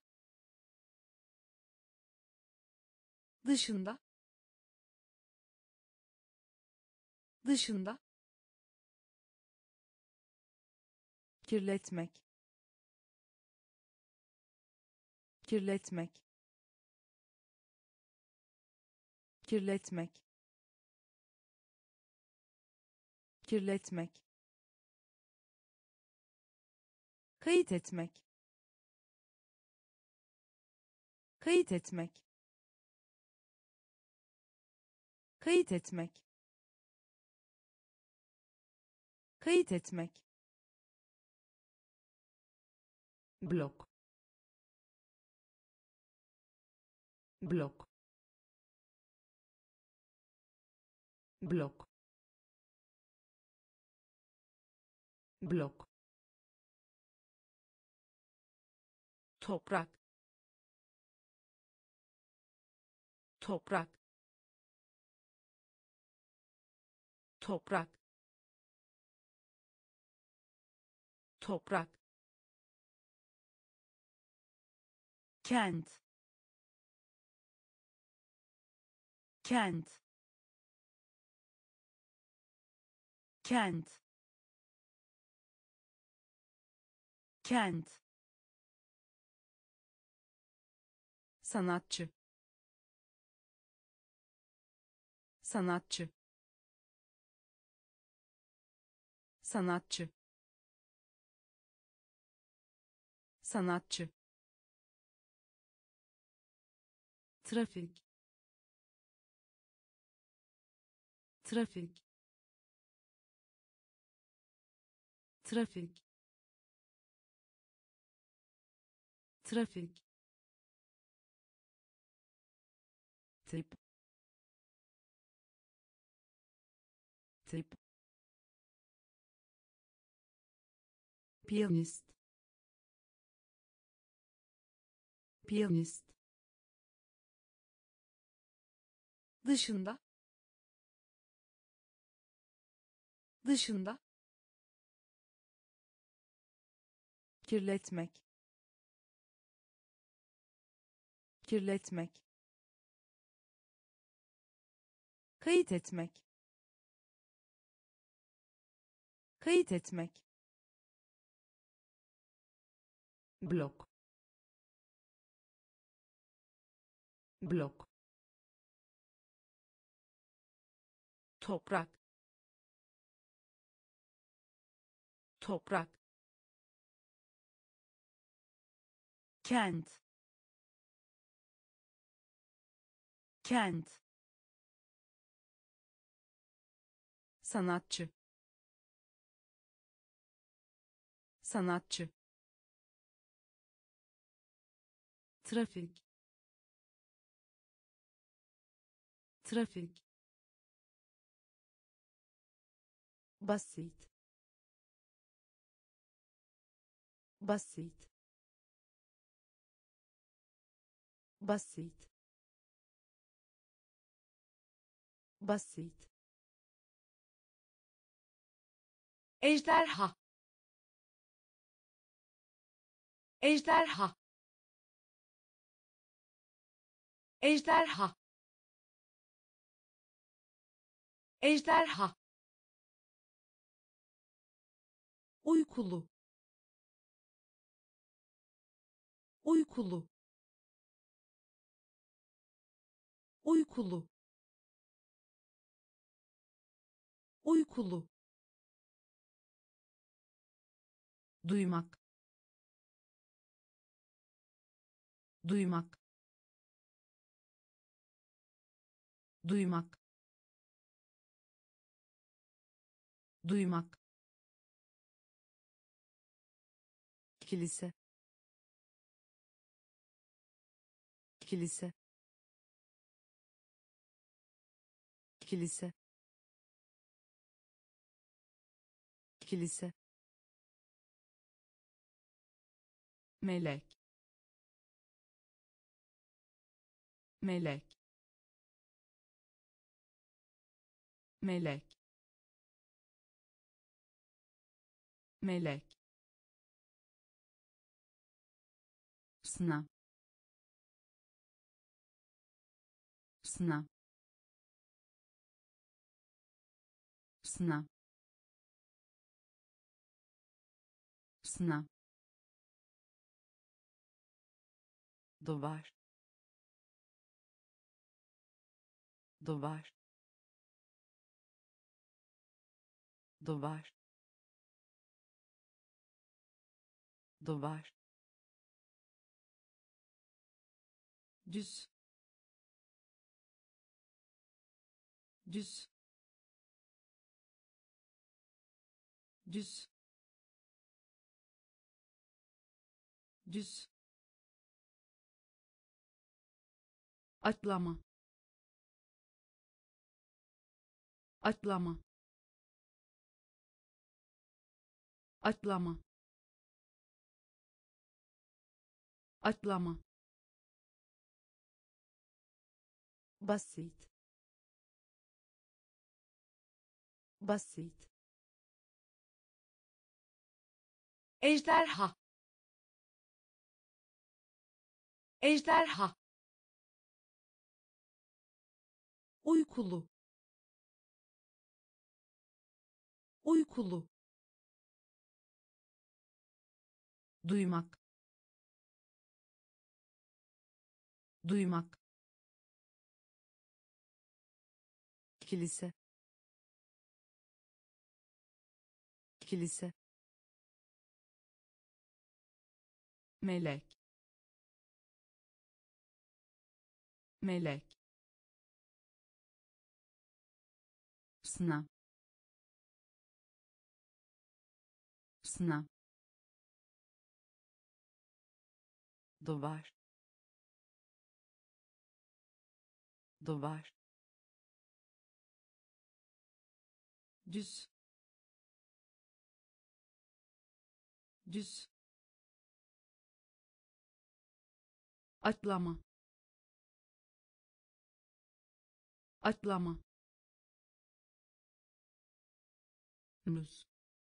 A: dışında, dışında,
B: kirletmek, kirletmek, kirletmek, kirletmek, kayıt etmek, kayıt etmek, kayıt etmek, kayıt etmek,
D: blok, blok, blok, blok, toprak, toprak, toprak, toprak,
B: kent, kent, kent, kent,
D: sanatçı, sanatçı, sanatçı, sanatçı,
A: trafik, trafik, trafik, trafik,
B: tip, tip,
A: piyanist, piyanist, dışında, dışında,
B: kirletmek, kirletmek, kayıt etmek, kayıt etmek,
D: blok, blok, toprak, toprak,
B: kent, kent,
D: sanatçı, sanatçı,
A: trafik, trafik,
B: basit, basit, basit, basit,
D: ejderha, ejderha, ejderha, ejderha,
A: uykulu, uykulu, uykulu, uykulu, duymak, duymak, duymak, duymak,
B: kilise, kilise, kilise, kilise,
D: melek, melek, melek, melek,
B: sınav, sınav, sınav, sınav, duvar, duvar, duvar, duvar,
A: düz, düz, düz, düz, atlama, atlama, atlama, atlama,
B: basit, basit,
D: ejderha, ejderha,
A: uykulu, uykulu, duymak, duymak,
B: kilise, kilise,
D: melek, melek,
B: sınav, sınav, duvar, duvar,
A: düz, düz, atlama, atlama, muz,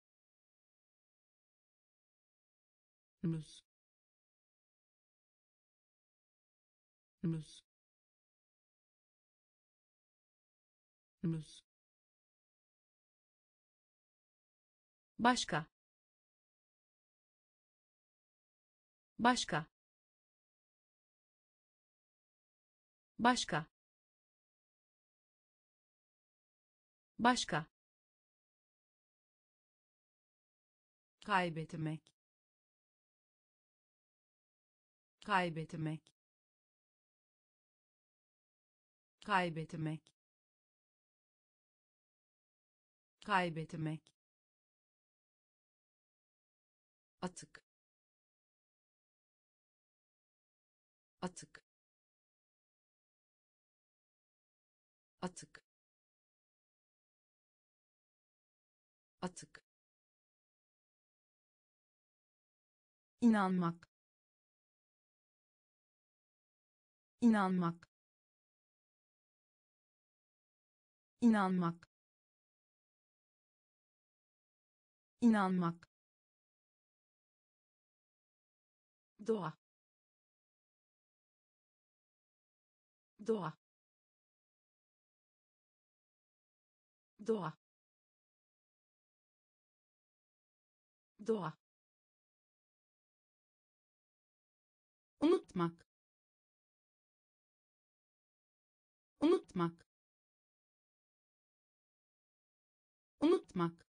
A: muz, muz, muz, başka, başka, başka, başka,
D: kaybetmek, kaybetmek, kaybetmek, kaybetmek,
A: atık, atık, atık, Atık.
D: inanmak, inanmak, inanmak, inanmak,
A: Doğa. Doğa. Doğa. Doğa.
D: unutmak, unutmak, unutmak,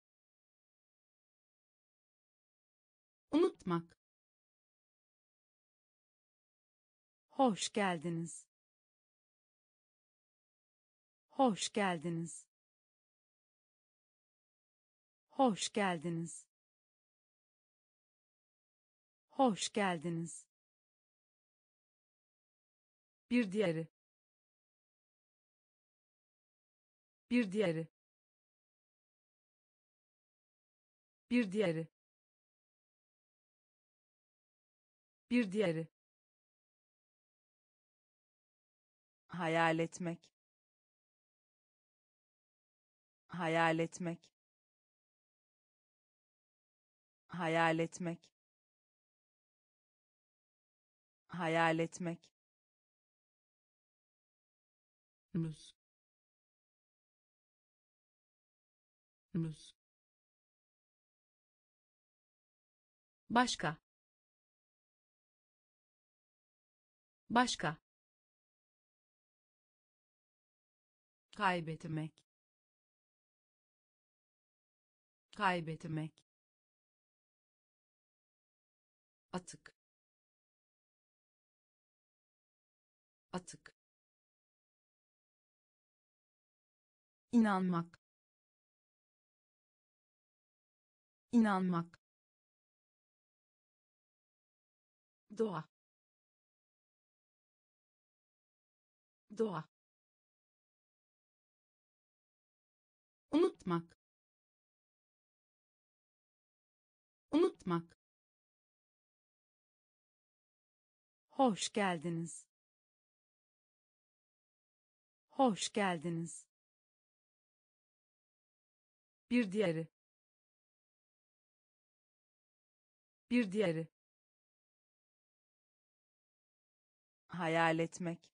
D: unutmak. Hoş geldiniz, hoş geldiniz, hoş geldiniz, hoş geldiniz. Bir diğeri, bir diğeri, bir diğeri, bir diğeri. Hayal etmek, hayal etmek, hayal etmek, hayal etmek.
A: Muz. Muz. Başka. Başka.
D: Kaybetmek, kaybetmek,
A: Atık. Atık.
D: inanmak, inanmak,
A: Doğa. Doğa.
D: unutmak, unutmak. Hoş geldiniz, hoş geldiniz. Bir diğeri, bir diğeri. Hayal etmek,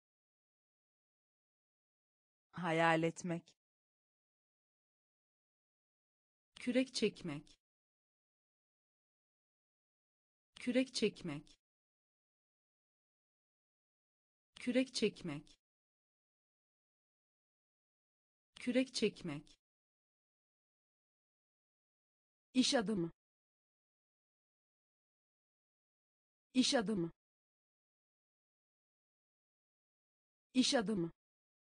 D: hayal etmek.
A: Kürek çekmek. Kürek çekmek. Kürek çekmek. Kürek çekmek.
D: İş adamı, iş adamı, iş adamı,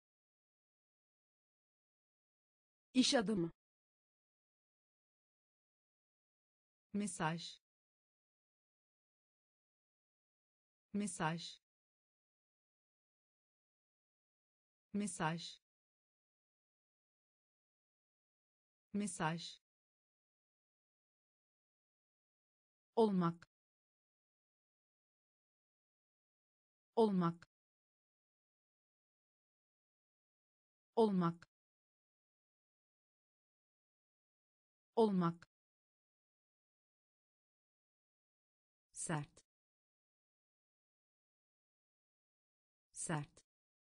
D: iş adamı.
A: Mesaj. Mesaj. Mesaj. Mesaj.
D: Olmak, olmak, olmak, olmak.
A: Sert. Sert.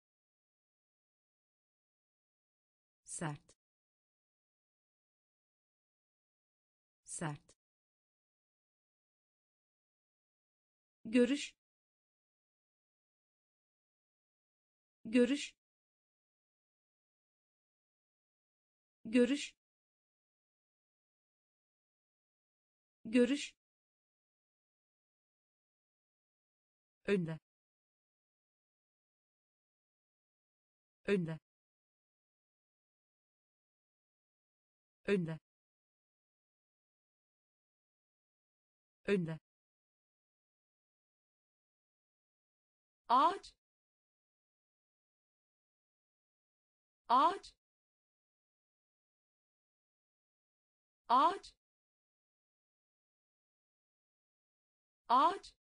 A: Sert. Sert. Görüş. Görüş. Görüş. Görüş. Önde. Önde. Önde. Önde. Ağaç. Ağaç. ağaç, ağaç,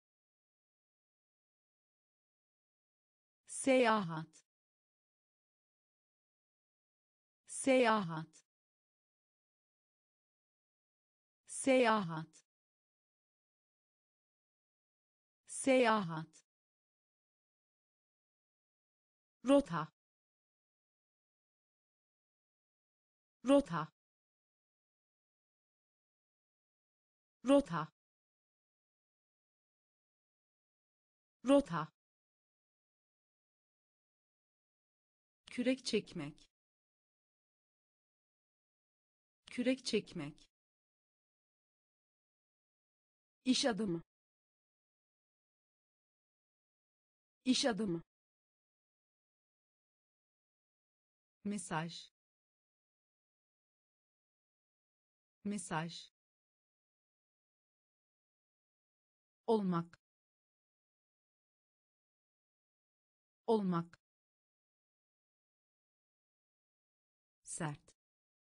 D: seyahat, seyahat, seyahat, seyahat, rota, rota, rota, rota, kürek çekmek, kürek çekmek, iş adamı, iş adamı,
B: mesaj, mesaj, olmak, olmak, sert,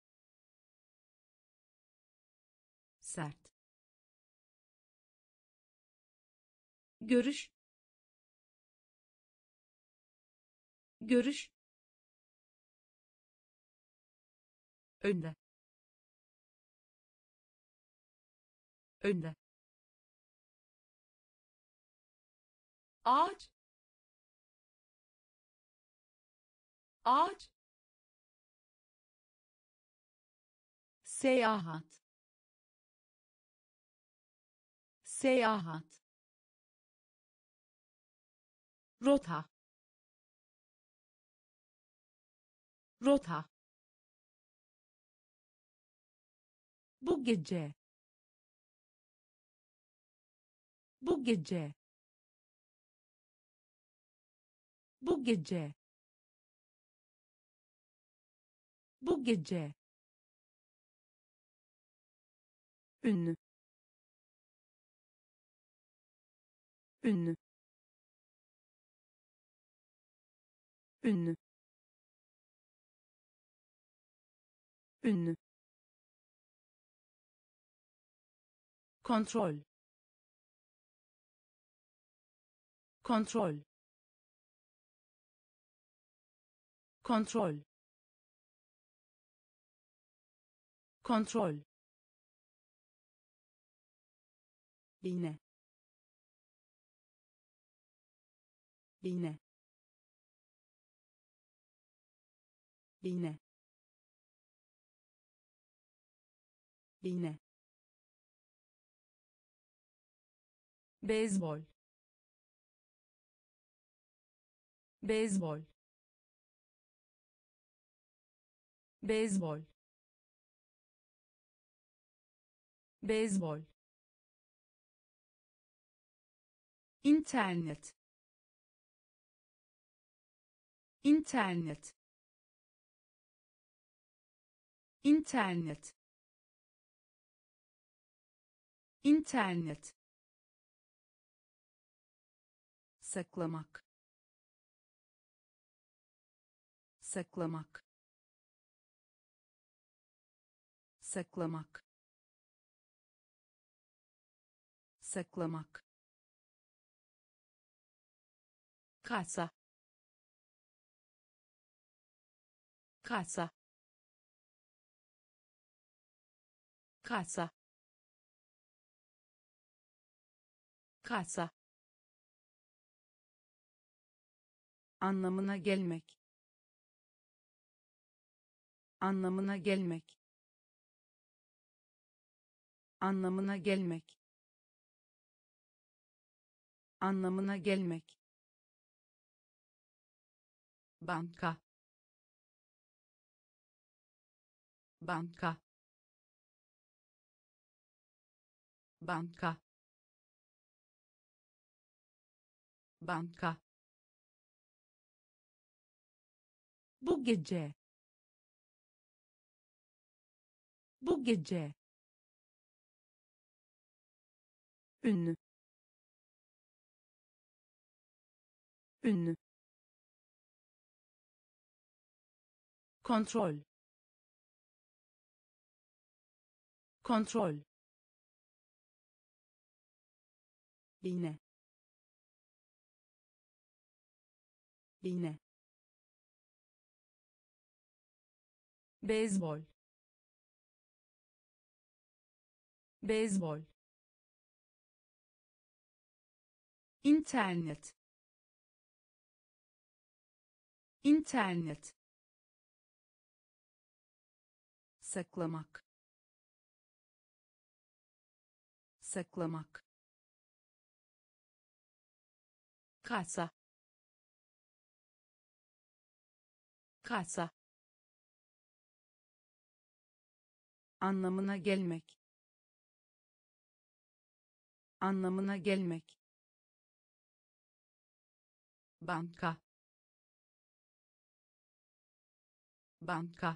B: sert,
D: görüş, görüş,
A: önde, önde, ağaç, ağaç,
D: seyahat, seyahat, rota, rota, bu gece, bu gece, bu gece, bu gece, ünlü, ünlü, ünlü, ünlü, kontrol, kontrol, kontrol, kontrol,
B: bine, bine, bine, bine,
D: beyzbol, beyzbol, beyzbol, beyzbol, internet, internet, internet, internet,
B: saklamak, saklamak, saklamak, saklamak,
D: kasa, kasa, kasa, kasa,
B: anlamına gelmek, anlamına gelmek, anlamına gelmek, anlamına gelmek,
D: banka, banka, banka, banka, bu gece, bu gece, ünlü, ünlü, kontrol,
B: kontrol, iğne, iğne,
A: beyzbol, beyzbol,
B: internet, internet, saklamak, saklamak, kasa, kasa, anlamına gelmek, anlamına gelmek, banka, banka,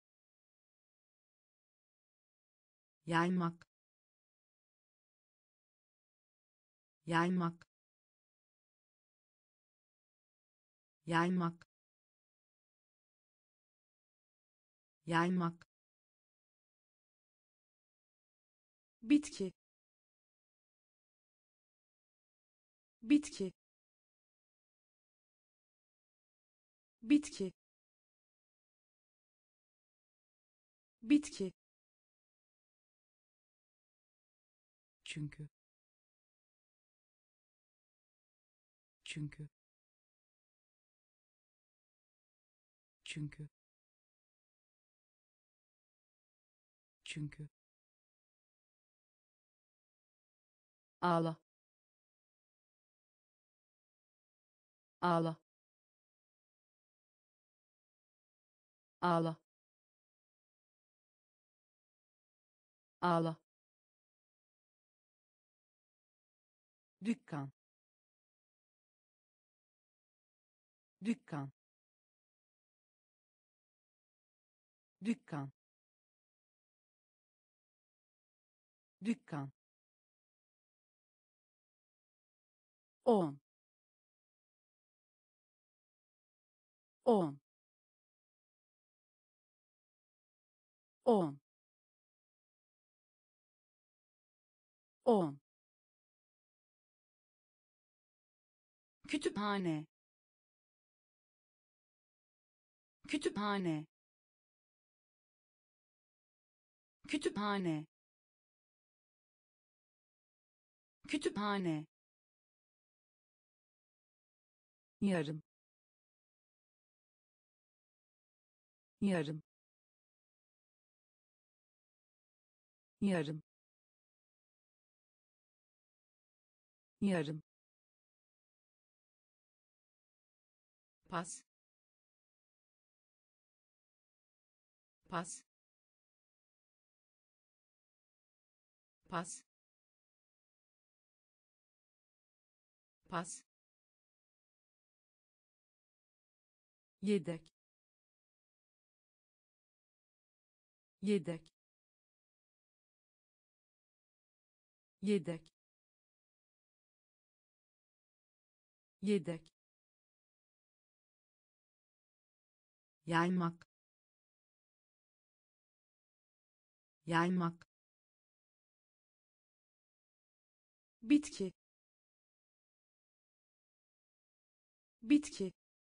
B: yaymak, yaymak, yaymak, yaymak, bitki, bitki, bitki, bitki, çünkü, çünkü, çünkü, çünkü, ağla, ağla, ağla, ağla, dükkan, dükkan, dükkan, dükkan, on, on, on, on, kütüphane, kütüphane, kütüphane, kütüphane, yarım, yarım, yarım, yarım,
A: pas, pas, pas, pas,
B: yedek, yedek, yedek, yedek, yaymak, yaymak, bitki, bitki,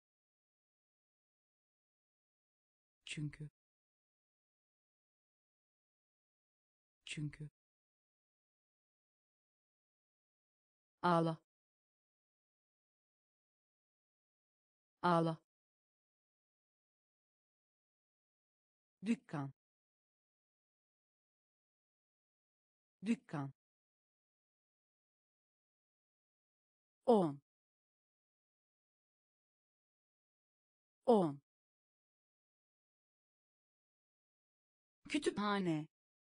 B: çünkü, çünkü, ağla, ağla, dükkan, dükkan, on, on, kütüphane,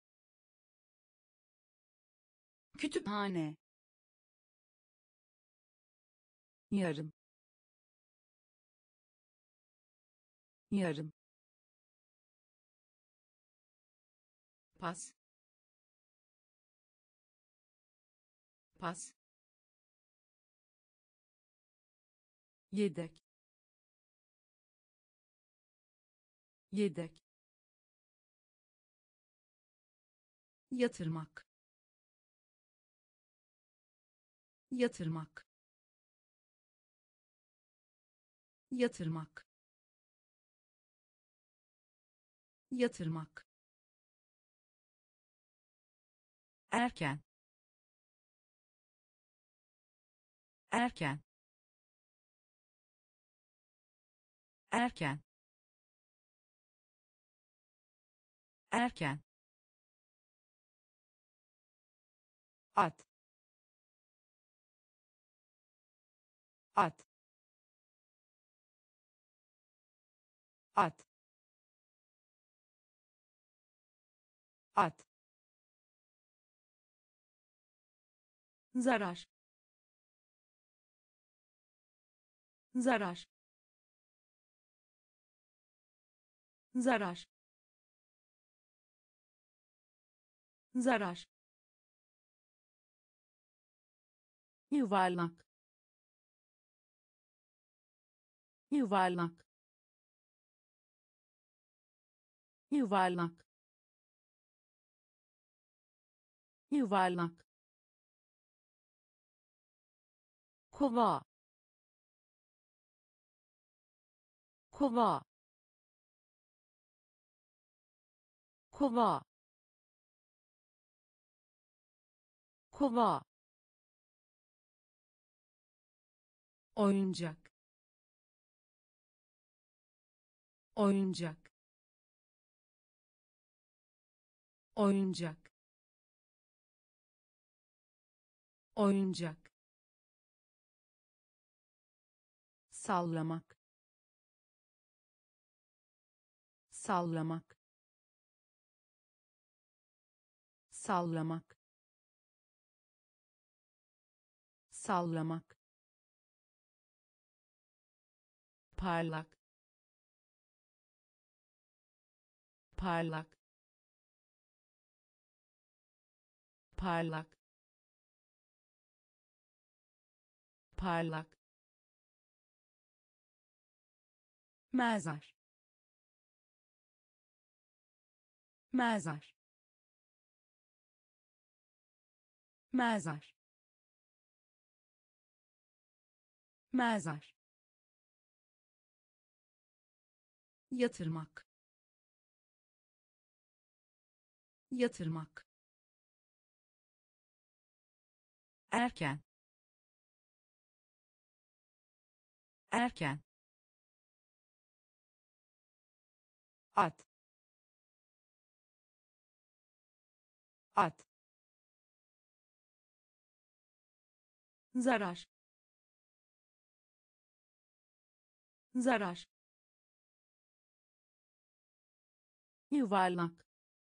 B: kütüphane, yarım, yarım,
A: pas, pas,
B: yedek, yedek, yatırmak, yatırmak, yatırmak, yatırmak, erken, erken, erken, erken, at, at, at, at, zarar, zarar, zarar, zarar,
D: yuvarlak, yuvarlak, yuvarlak, yuvarlak, kova, kova, kova, kova, oyuncak, oyuncak, oyuncak, oyuncak, sallamak, sallamak, sallamak, sallamak, parlak, parlak, parlak, parlak, mezar, mezar, mezar, mezar, yatırmak, yatırmak,
B: erken, erken,
D: at, at,
B: zarar, zarar,
D: yuvarlak,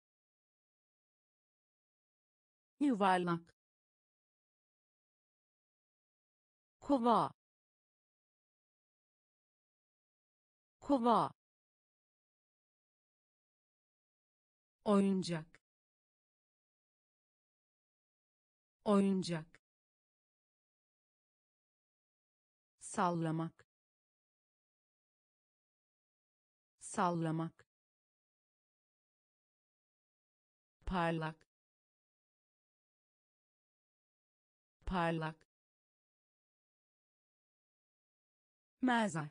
D: yuvarlak, kova, kova,
B: oyuncak, oyuncak,
D: sallamak, sallamak,
B: parlak, parlak,
D: mezar,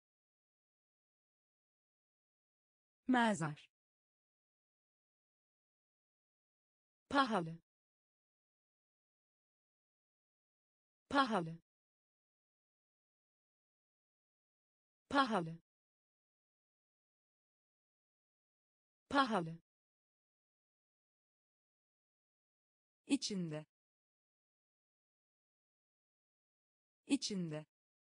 D: mezar,
B: pahalı, pahalı, pahalı, pahalı,
D: içinde, içinde,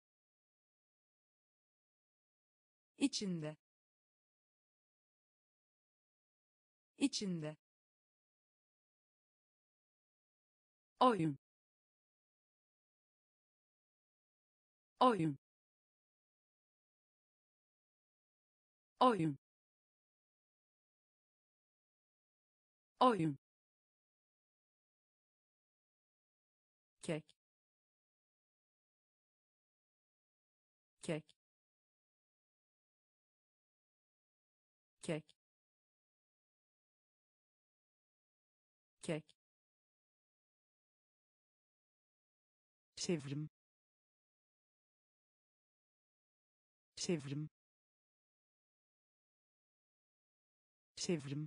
D: içinde, içinde, oyun, oyun, oyun, oyun,
B: kek, kek, kek, kek,
C: çevrim, çevrim, çevrim,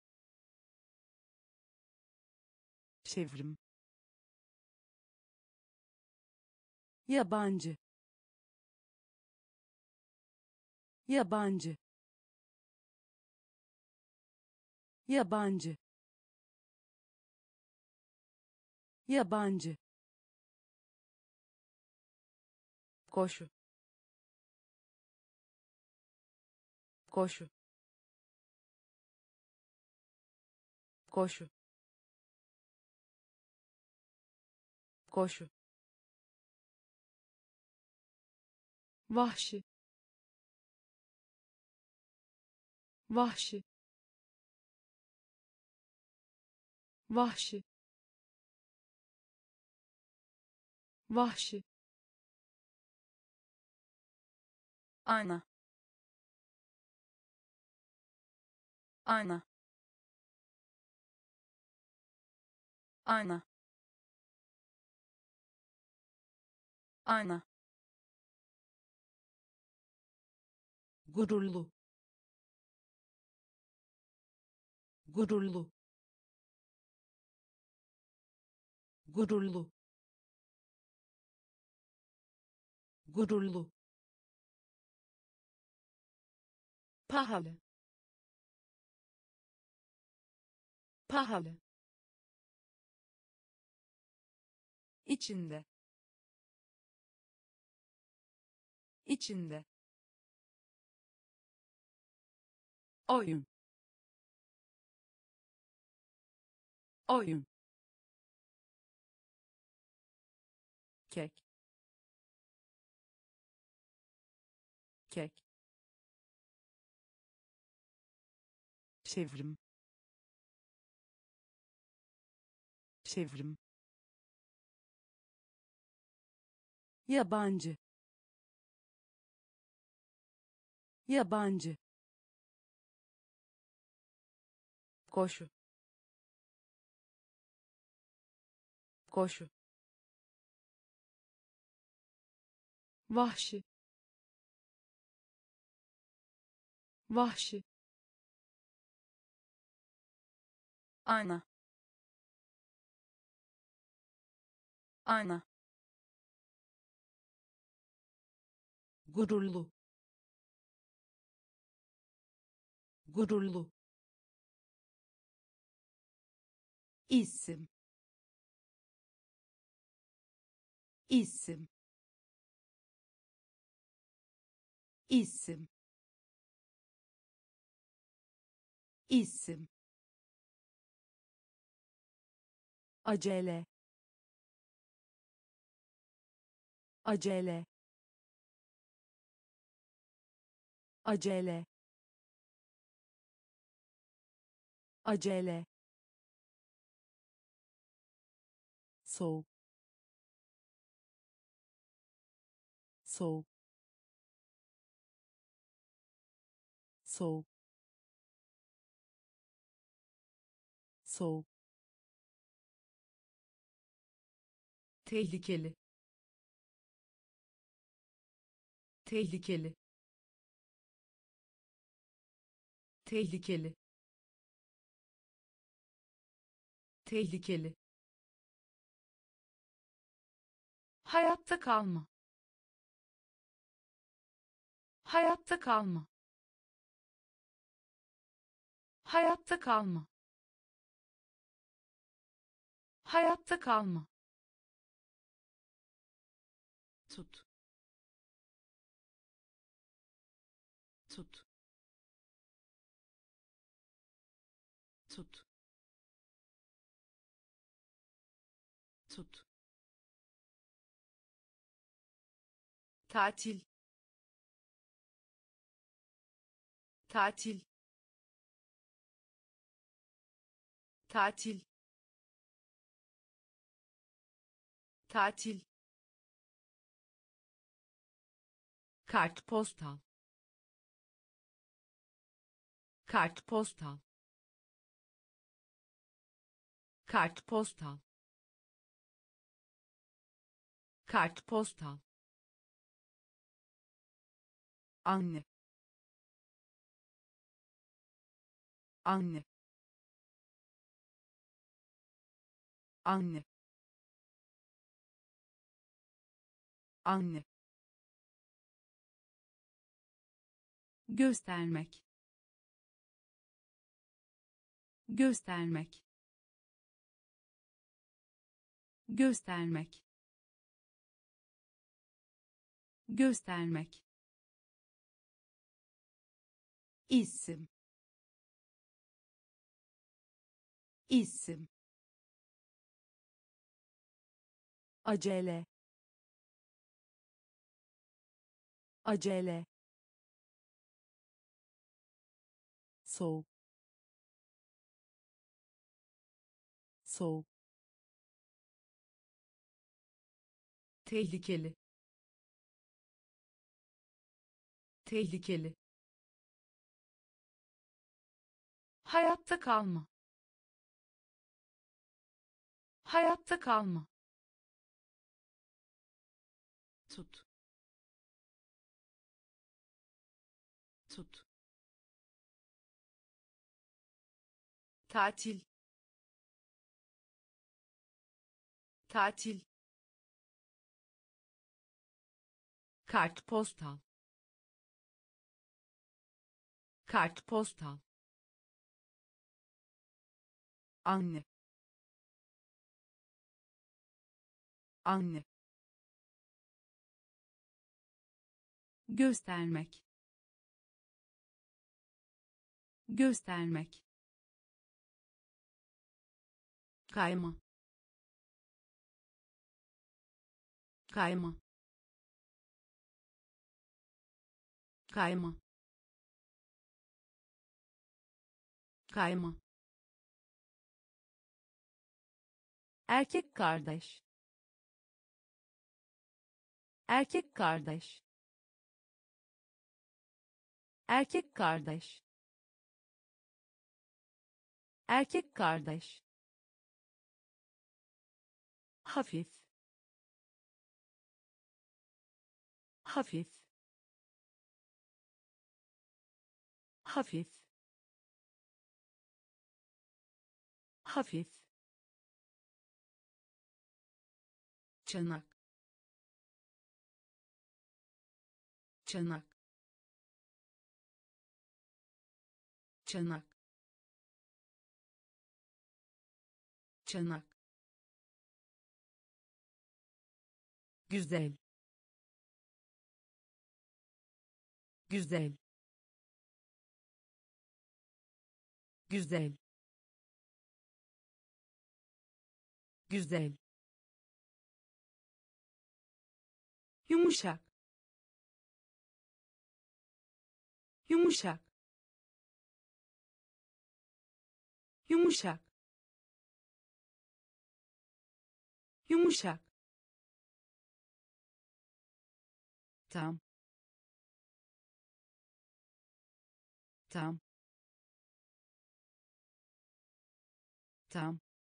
C: çevrim,
B: yabancı, yabancı, yabancı, yabancı, koşu, koşu, koşu, koşu,
C: vahşi, vahşi, vahşi, vahşi,
B: ayna, ayna, ayna, ayna,
C: gururlu, gururlu, gururlu, gururlu,
B: pahalı, pahalı, içinde, içinde,
D: oyun, oyun,
B: kek, kek,
C: çevrim, çevrim,
B: yabancı, yabancı, koşu, koşu,
C: vahşi, vahşi,
B: ayna, ayna,
C: gururlu, gururlu,
B: isim, isim, isim, isim, acele, acele, acele, acele,
C: soğuk, soğuk, soğuk, soğuk, tehlikeli, tehlikeli, tehlikeli, tehlikeli,
D: hayatta kalma, hayatta kalma, hayatta kalma, hayatta kalma,
A: tut, tut, tut, tut,
B: tatil, tatil, tatil, tatil,
A: kartpostal, kartpostal,
C: kartpostal kartpostal anne anne anne anne
D: göstermek göstermek göstermek göstermek isim isim
B: acele acele soğuk soğuk
C: tehlikeli tehlikeli
D: hayatta kalma hayatta kalma
A: tut tut
B: tatil tatil
C: kartpostal kartpostal anne anne
D: göstermek göstermek kayma kayma kayma kayma erkek kardeş erkek kardeş erkek kardeş erkek kardeş hafif hafif hafif hafif
C: çanak çanak çanak çanak güzel güzel güzel güzel
B: yumuşak yumuşak yumuşak yumuşak
C: tam tam tam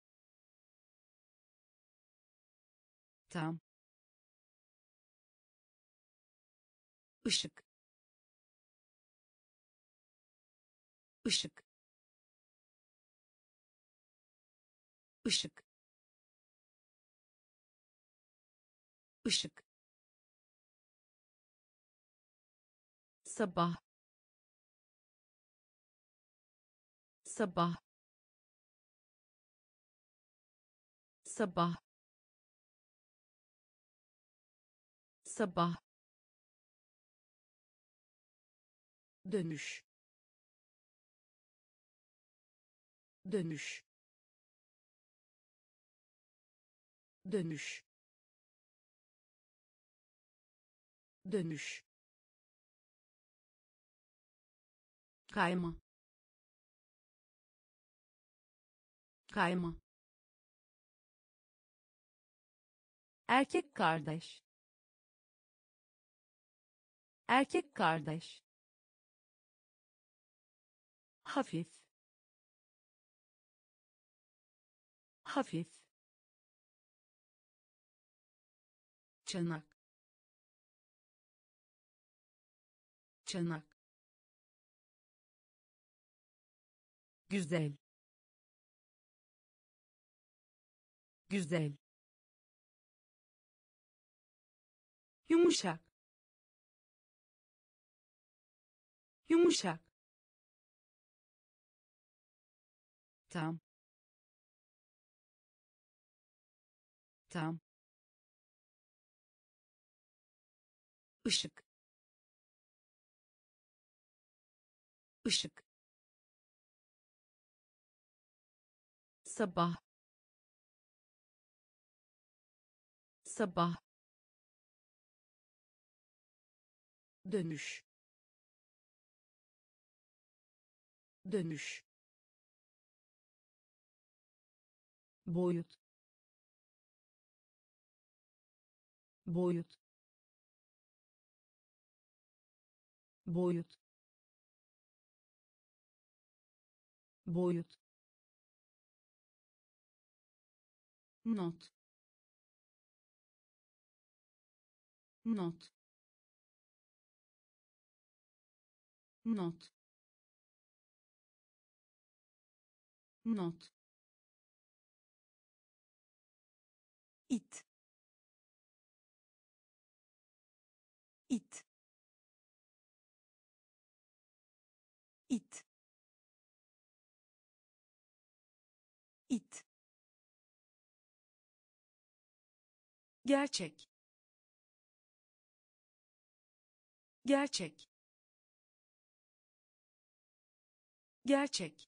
C: tam ışık ışık ışık ışık sabah sabah sabah sabah dönüş dönüş dönüş dönüş kayma kayma
B: erkek kardeş erkek kardeş hafif
D: hafif,
C: çanak, çanak,
D: güzel, güzel,
B: yumuşak, yumuşak,
C: tam, tam, ışık, ışık,
D: sabah, sabah,
C: dönüş, dönüş, boyut, boyut, boyut, boyut, not, not, not, not, it, it, it, it, gerçek, gerçek, gerçek,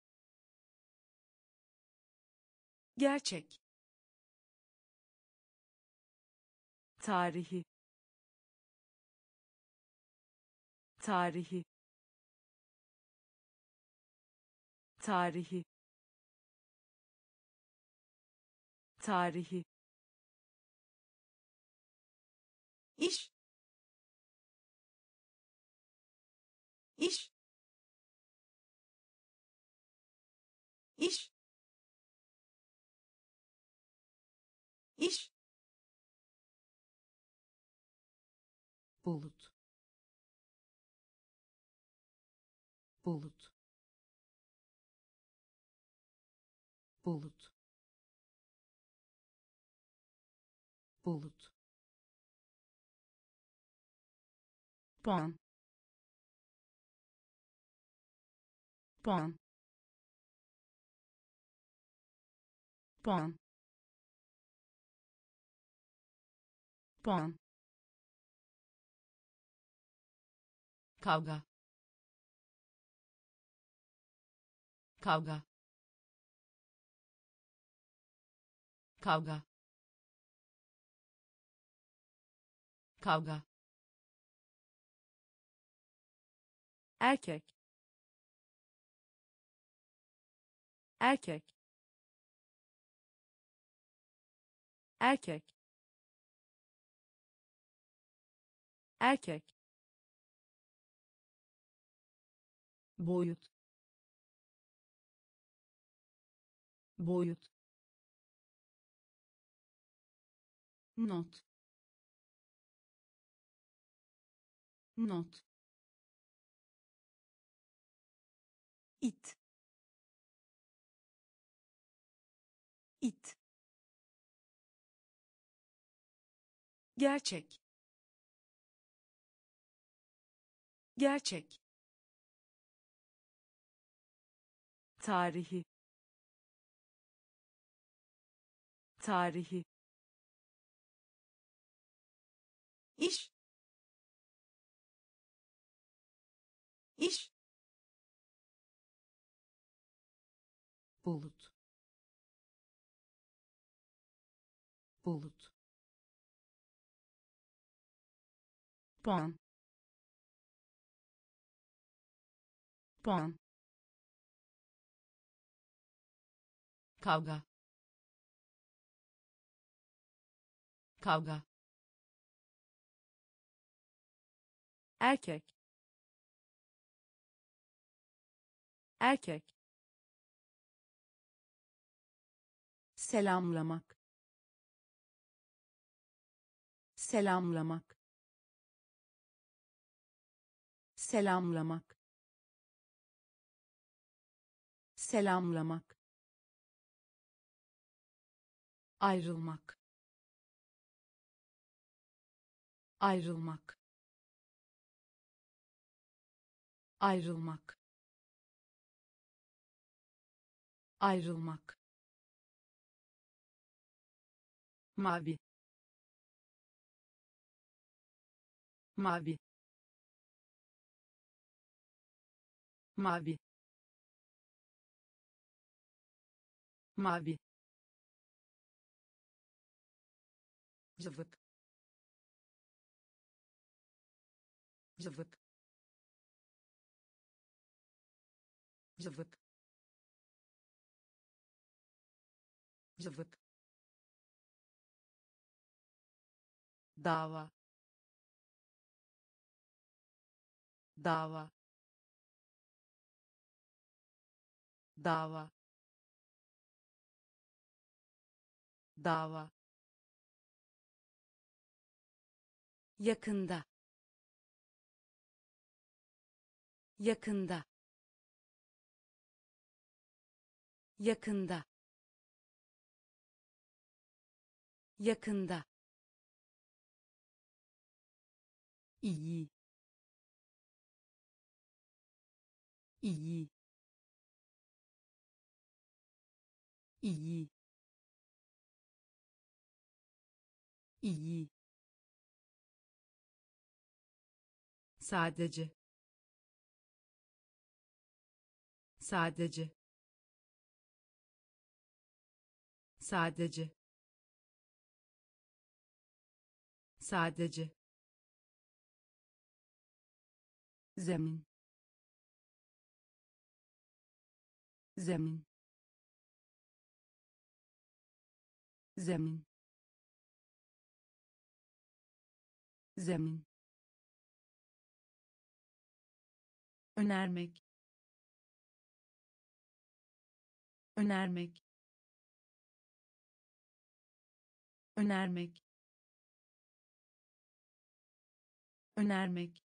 C: gerçek,
D: tarihi, tarihi, tarihi, tarihi,
B: iş, iş, iş, iş,
C: bulut, bulut, bulut, bulut, puan, puan, puan, puan, kavga, kavga, kavga, kavga,
B: erkek, erkek, erkek, erkek,
C: boyut, boyut, not, not,
B: it, it, gerçek, gerçek,
D: tarihi, tarihi,
B: iş, iş,
C: bulut, bulut, puan, puan, kavga, kavga,
B: erkek, erkek,
D: selamlamak, selamlamak, selamlamak, selamlamak, ayrılmak, ayrılmak, ayrılmak, ayrılmak, mavi, mavi, mavi, mavi,
A: zıvık, zıvık, zıvık, zıvık,
D: dava, dava, dava, dava, yakında, yakında, yakında, yakında, iyi, iyi, iyi, iyi, sadece, sadece, sadece, sadece, zemin, zemin, zemin, zemin, önermek, önermek, önermek, önermek,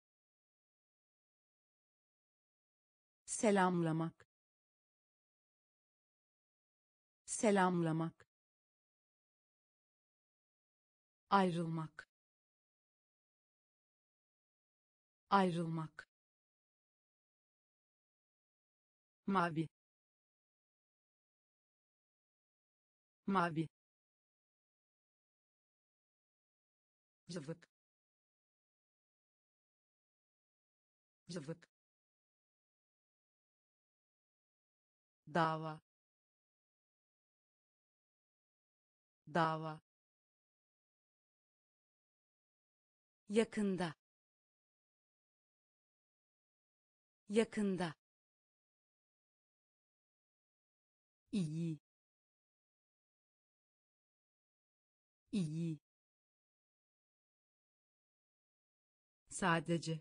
D: selamlamak, selamlamak, ayrılmak, ayrılmak, mavi, mavi,
A: zıvık, zıvık,
D: dava, dava, yakında, yakında, iyi, iyi, sadece,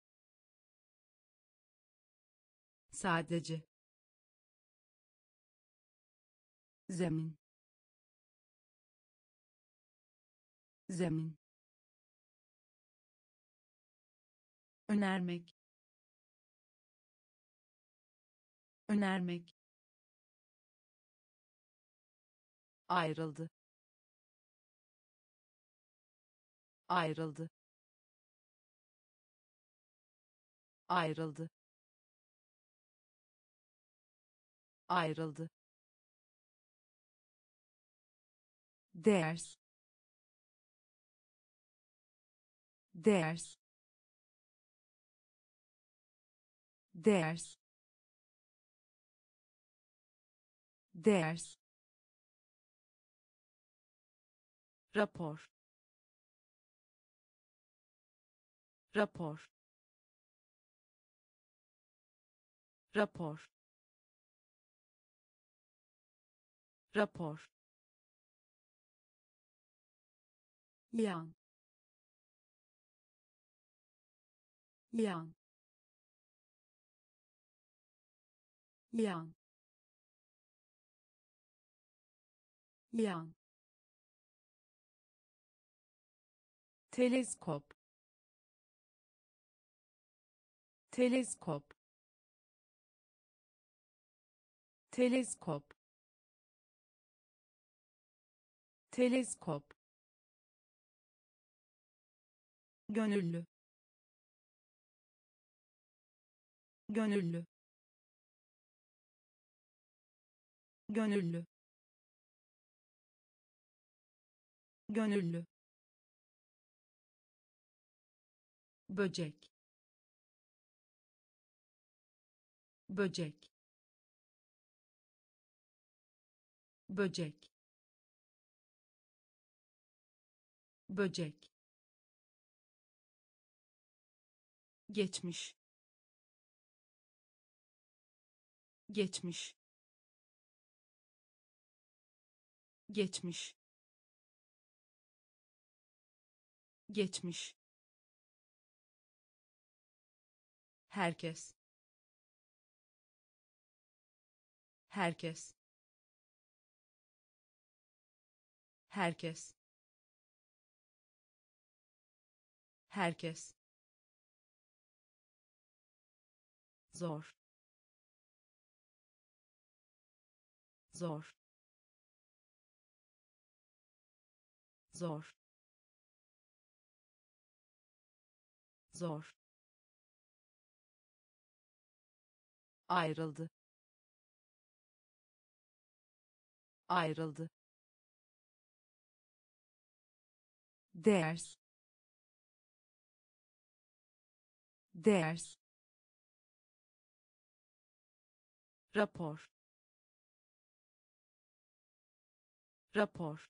D: sadece, zemin, zemin, önermek, önermek, ayrıldı, ayrıldı, ayrıldı, ayrıldı, ders, ders, ders, ders, rapor, rapor, rapor, rapor, yan, yan, yan, yan,
B: teleskop, teleskop, teleskop, teleskop, gönüllü, gönüllü, gönüllü, gönüllü, böcek, böcek, böcek, böcek, geçmiş, geçmiş, geçmiş, geçmiş, herkes, herkes, herkes, herkes, zor, zor, zor, zor, ayrıldı, ayrıldı, ders, ders, rapor, rapor,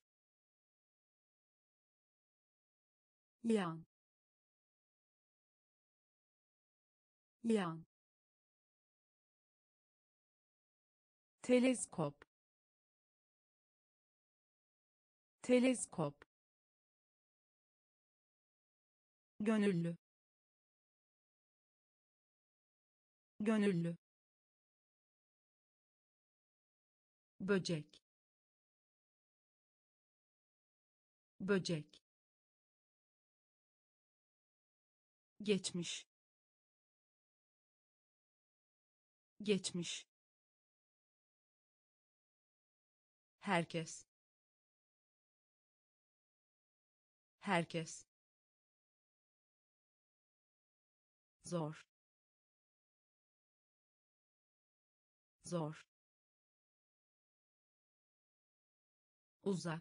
D: yan, yan,
B: teleskop, teleskop, gönüllü, gönüllü, böcek, böcek, geçmiş, geçmiş, herkes, herkes, zor, zor, uzak,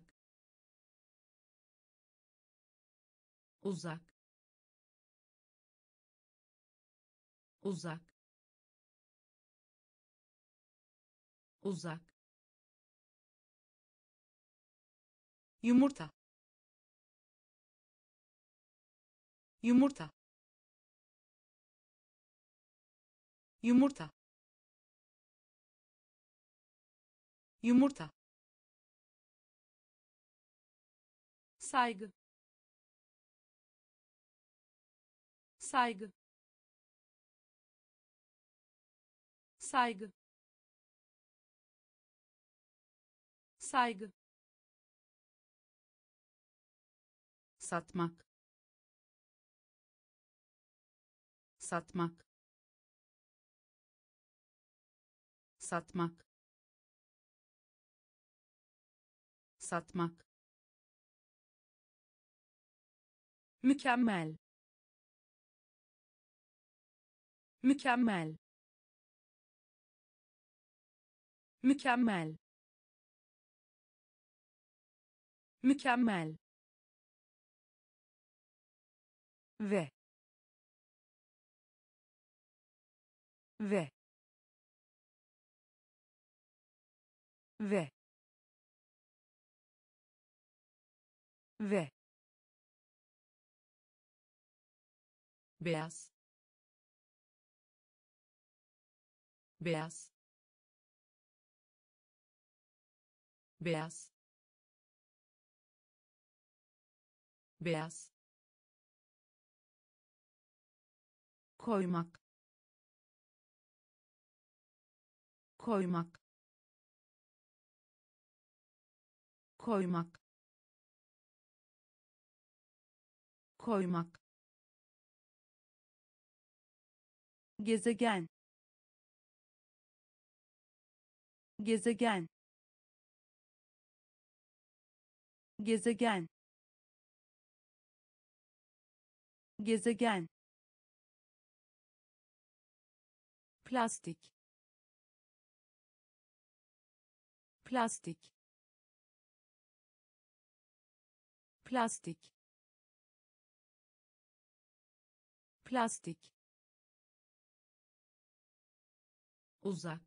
B: uzak, uzak, uzak, yumurta, yumurta, yumurta, yumurta, saygı, saygı, saygı, saygı, satmak, satmak, satmak, satmak, mükemmel, mükemmel, mükemmel, mükemmel, ve, ve, ve, ve, beyaz, beyaz, beyaz, beyaz, koymak, koymak, koymak, koymak, gezegen, gezegen, gezegen, gezegen, plastik, plastik, plastik, plastik,
C: uzak,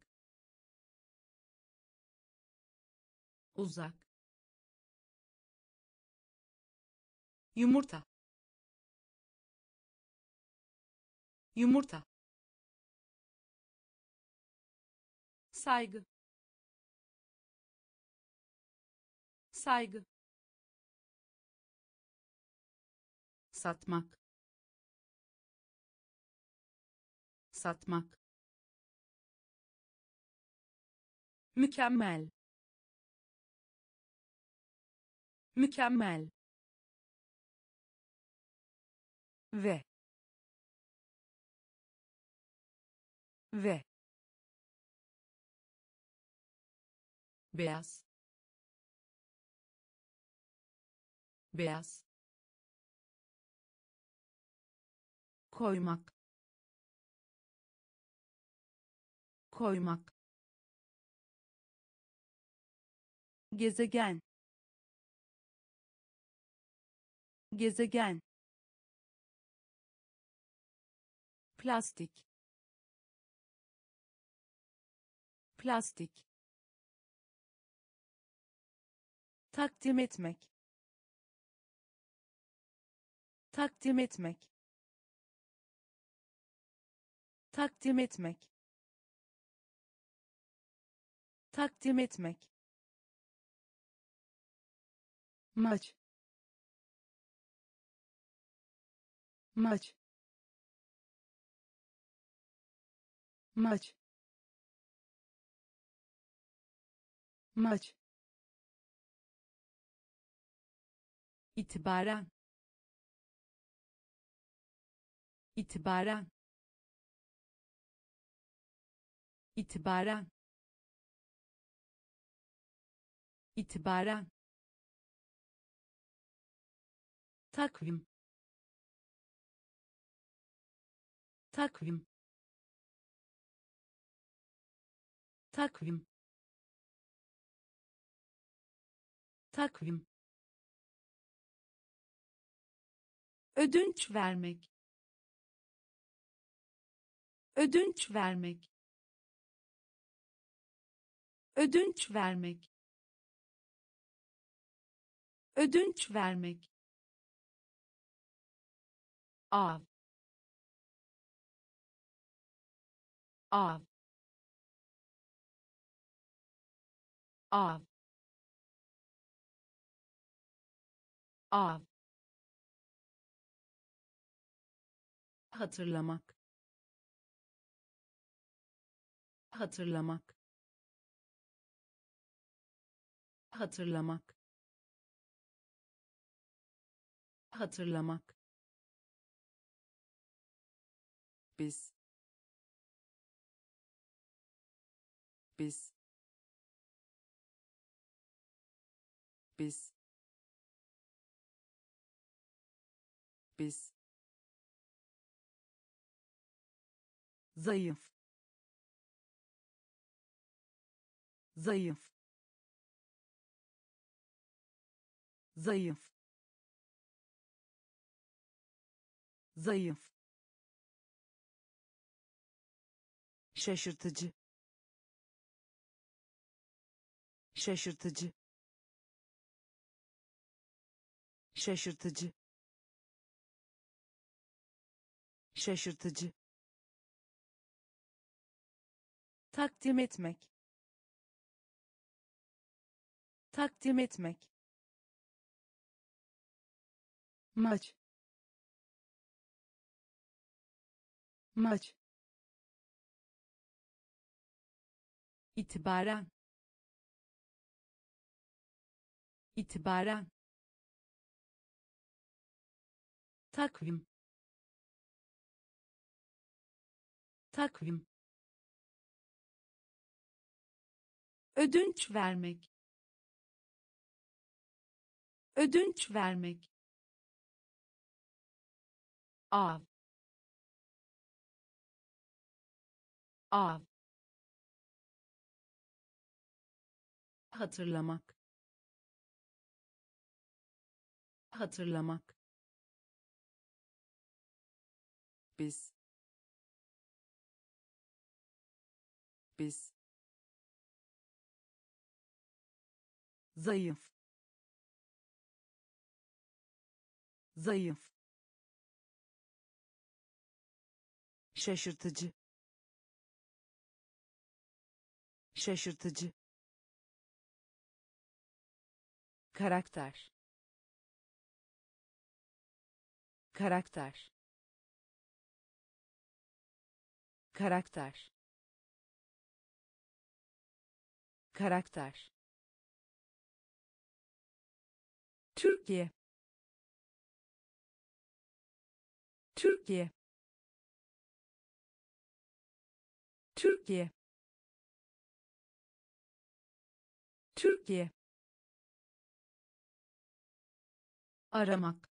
C: uzak, yumurta, yumurta, saygı, saygı, satmak, satmak, mükemmel, mükemmel,
B: ve, ve,
C: beyaz, beyaz,
B: koymak, koymak, gezegen, gezegen, plastik, plastik, takdim etmek, takdim etmek, takdim etmek, takdim etmek, maç, maç, maç, maç,
C: itibaren, itibaren, itibaren, itibaren,
B: takvim, takvim, takvim, takvim,
C: ödünç vermek, ödünç vermek, ödünç vermek, ödünç vermek, av, av, av, av,
B: hatırlamak, hatırlamak, hatırlamak, hatırlamak, biz, biz, biz, biz, zayıf, zayıf, zayıf, zayıf, şaşırtıcı, şaşırtıcı, şaşırtıcı, şaşırtıcı, takdim etmek, takdim etmek, maç, maç,
C: itibaren,
B: itibaren takvim takvim ödünç vermek ödünç vermek
C: av av
B: hatırlamak hatırlamak biz biz zayıf zayıf şaşırtıcı şaşırtıcı karakter karakter karakter karakter Türkiye Türkiye Türkiye Türkiye aramak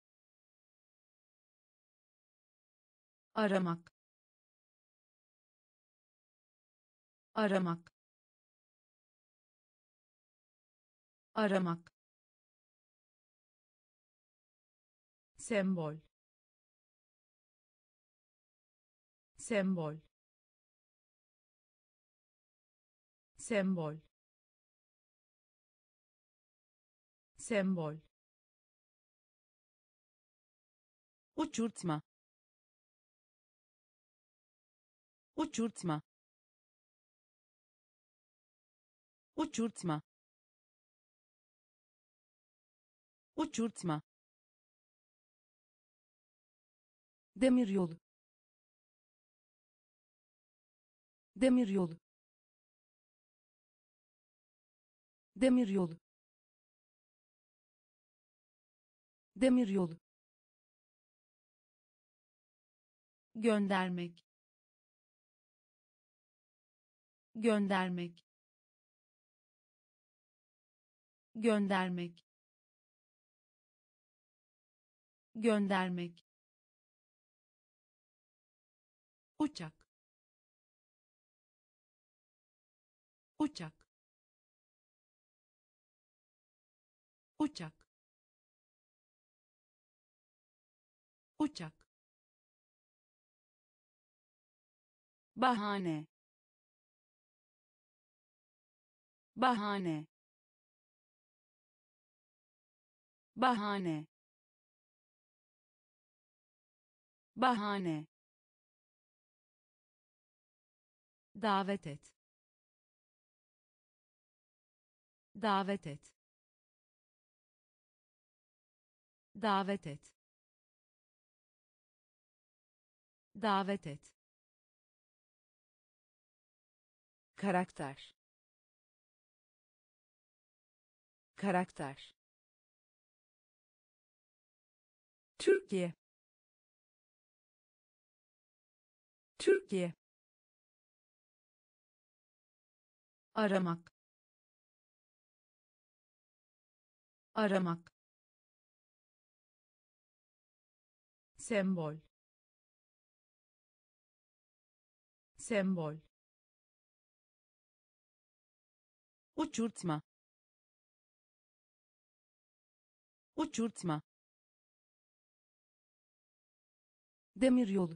B: aramak aramak aramak sembol sembol sembol sembol uçurtma uçurtma uçurtma uçurtma demiryolu demiryolu demiryolu demiryolu göndermek göndermek göndermek göndermek uçak uçak uçak uçak bahane bahane bahane bahane davet et davet et davet et davet et karakter karakter Türkiye Türkiye aramak aramak sembol sembol uçurtma uçurtma demiryolu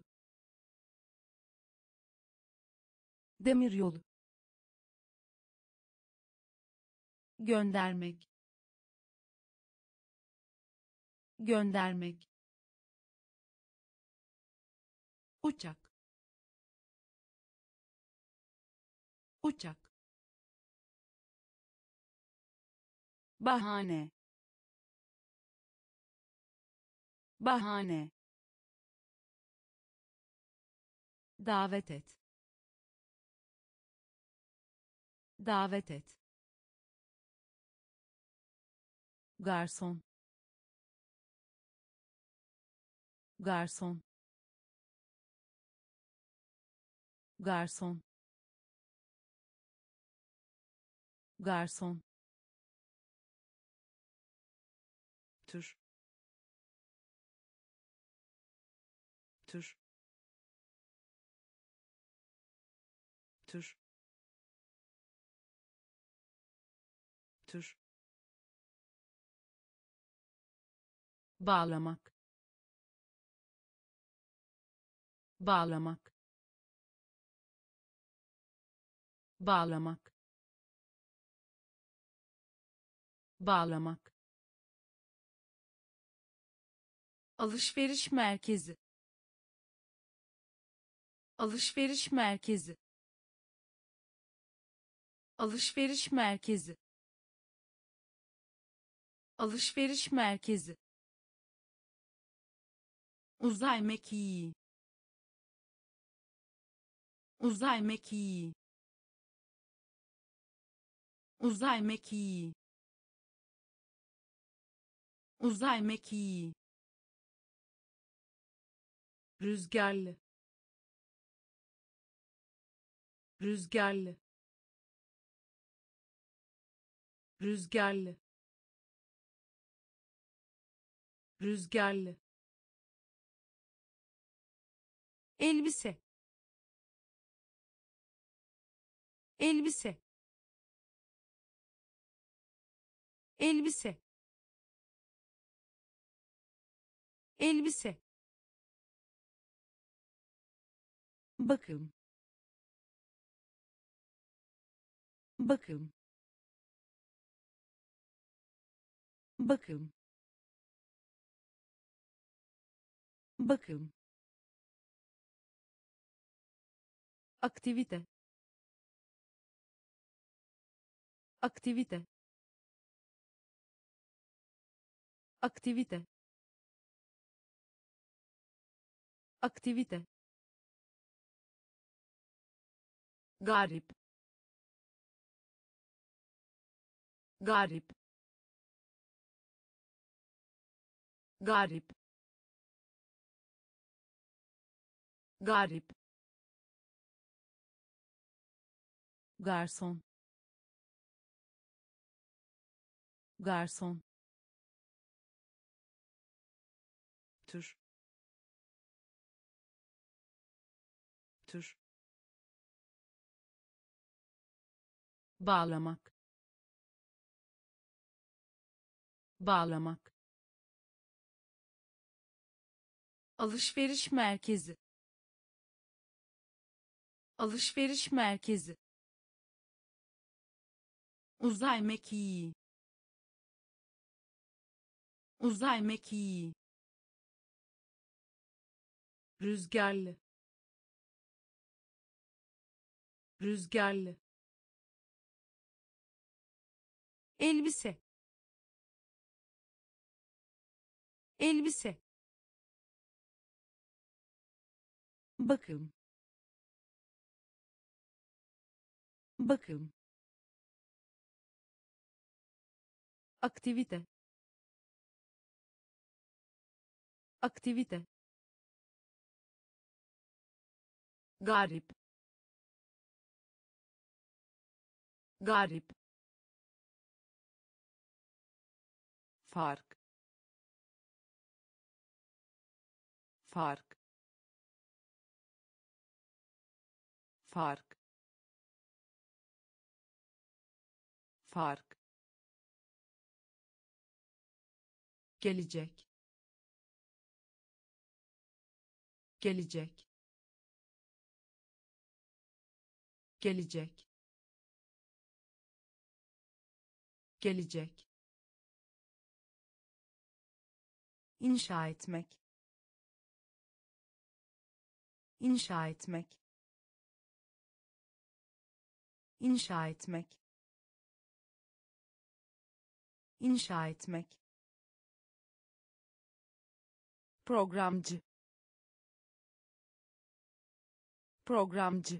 B: demiryolu göndermek göndermek uçak uçak bahane bahane davet et davet et garson, garson, garson, garson, tür, tür, tür, tür, bağlamak, bağlamak, bağlamak, bağlamak, alışveriş merkezi, alışveriş merkezi, alışveriş merkezi, alışveriş merkezi, uzay mekiği, uzay mekiği, uzay mekiği, uzay mekiği, rüzgarlı, rüzgarlı, rüzgarlı, rüzgarlı, elbise, elbise, elbise, elbise, bakım, bakım, bakım, bakım, aktivite, aktivite, aktivite, aktivite, garip, garip, garip, garip, garson, garson, tür, tür, bağlamak, bağlamak, alışveriş merkezi, alışveriş merkezi, uzay mekiği, uzay mekiği, rüzgarlı, rüzgarlı, elbise, elbise, bakım, bakım, aktivite, aktivite, garip, garip, fark, fark, fark, fark, gelecek, gelecek, gelecek, gelecek, inşa etmek, inşa etmek, inşa etmek, inşa etmek, programcı, programcı,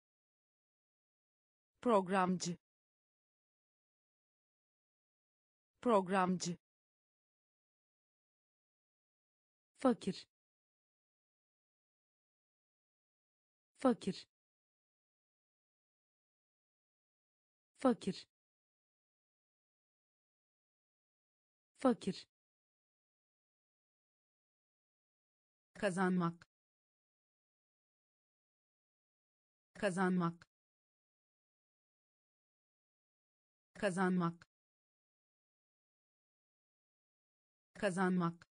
B: programcı, programcı,
C: fakir, fakir, fakir, fakir,
A: kazanmak, kazanmak, kazanmak, kazanmak,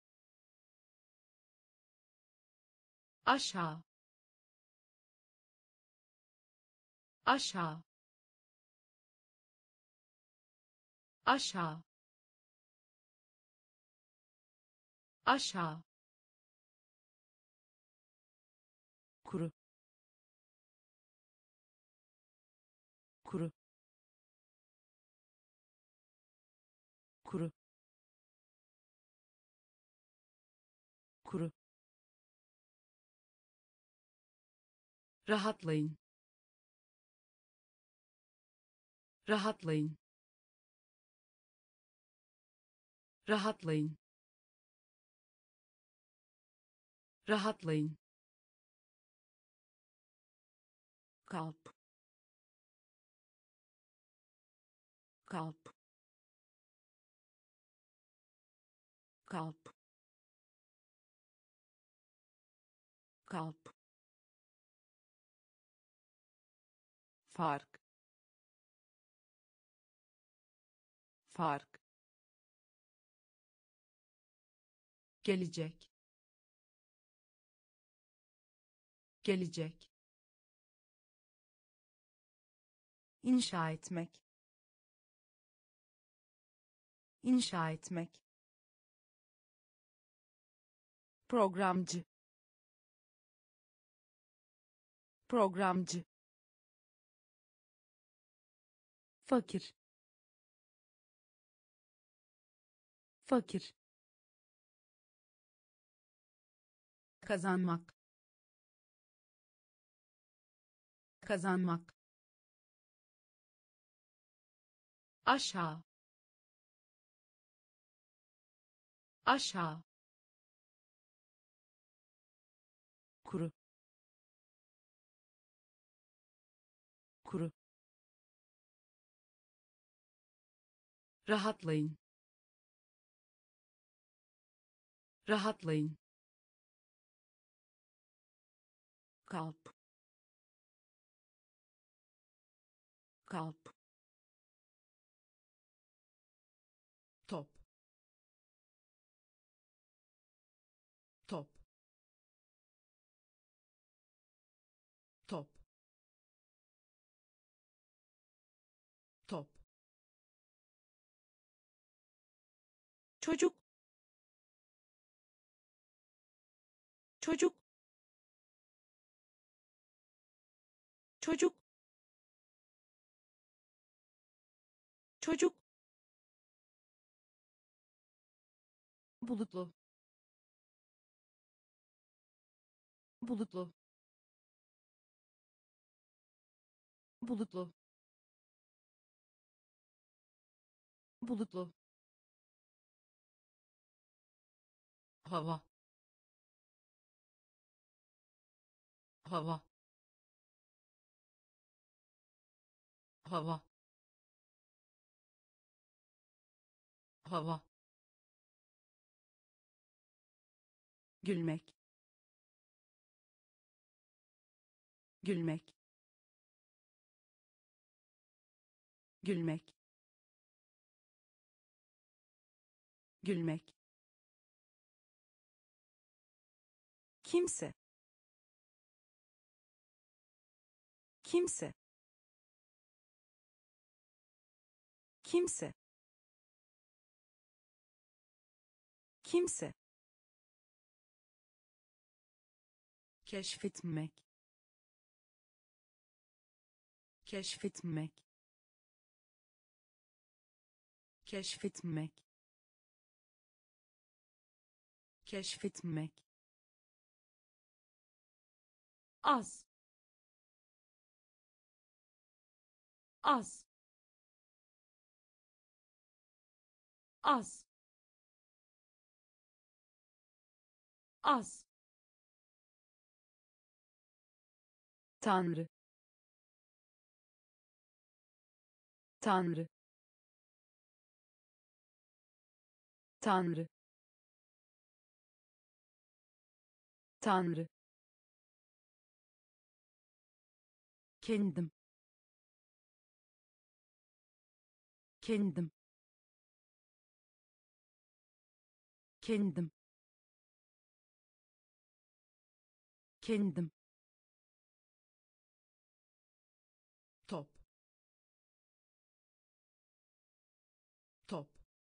C: aşağı, aşağı, aşağı, aşağı, kuru, kuru, kuru, kuru, rahatlayın, rahatlayın, rahatlayın, rahatlayın, kalp, kalp, kalp, kalp, fark, fark, gelecek, gelecek,
B: inşa etmek, inşa etmek, programcı, programcı,
C: fakir, fakir,
A: kazanmak, kazanmak,
C: aşağı, aşağı, kuru, kuru, rahatlayın, rahatlayın, kalp, kalp,
A: top, top, top, top,
C: çocuk, çocuk, çocuk, çocuk,
B: bulutlu, bulutlu, bulutlu, bulutlu,
A: hava, hava, hava, hava,
B: gülmek, gülmek, gülmek, gülmek, kimse, kimse, kimse, kimse, keşfetmek, keşfetmek, keşfetmek, keşfetmek,
C: az, az, az az
B: Tanrı, Tanrı, Tanrı, Tanrı. Kendim, kendim, kendim, kendim.
A: Top. Top.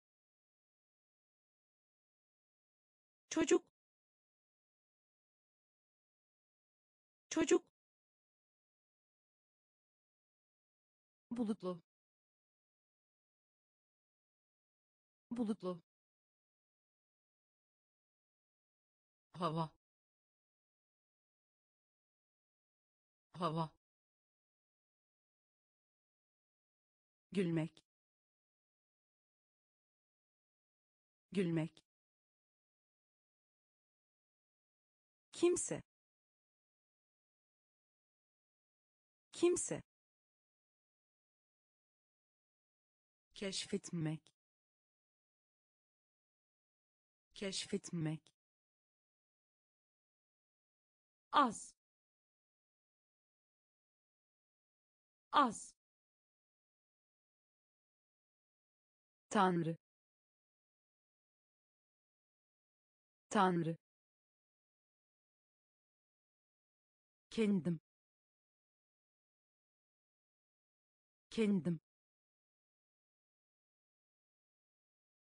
C: çocuk çocuk
B: Bulutlu, bulutlu.
A: Hava. Hava.
B: Gülmek, gülmek. Kimse, kimse. Keşfetmek, keşfetmek.
C: az az
B: Tanrı, Tanrı. Kendim, kendim.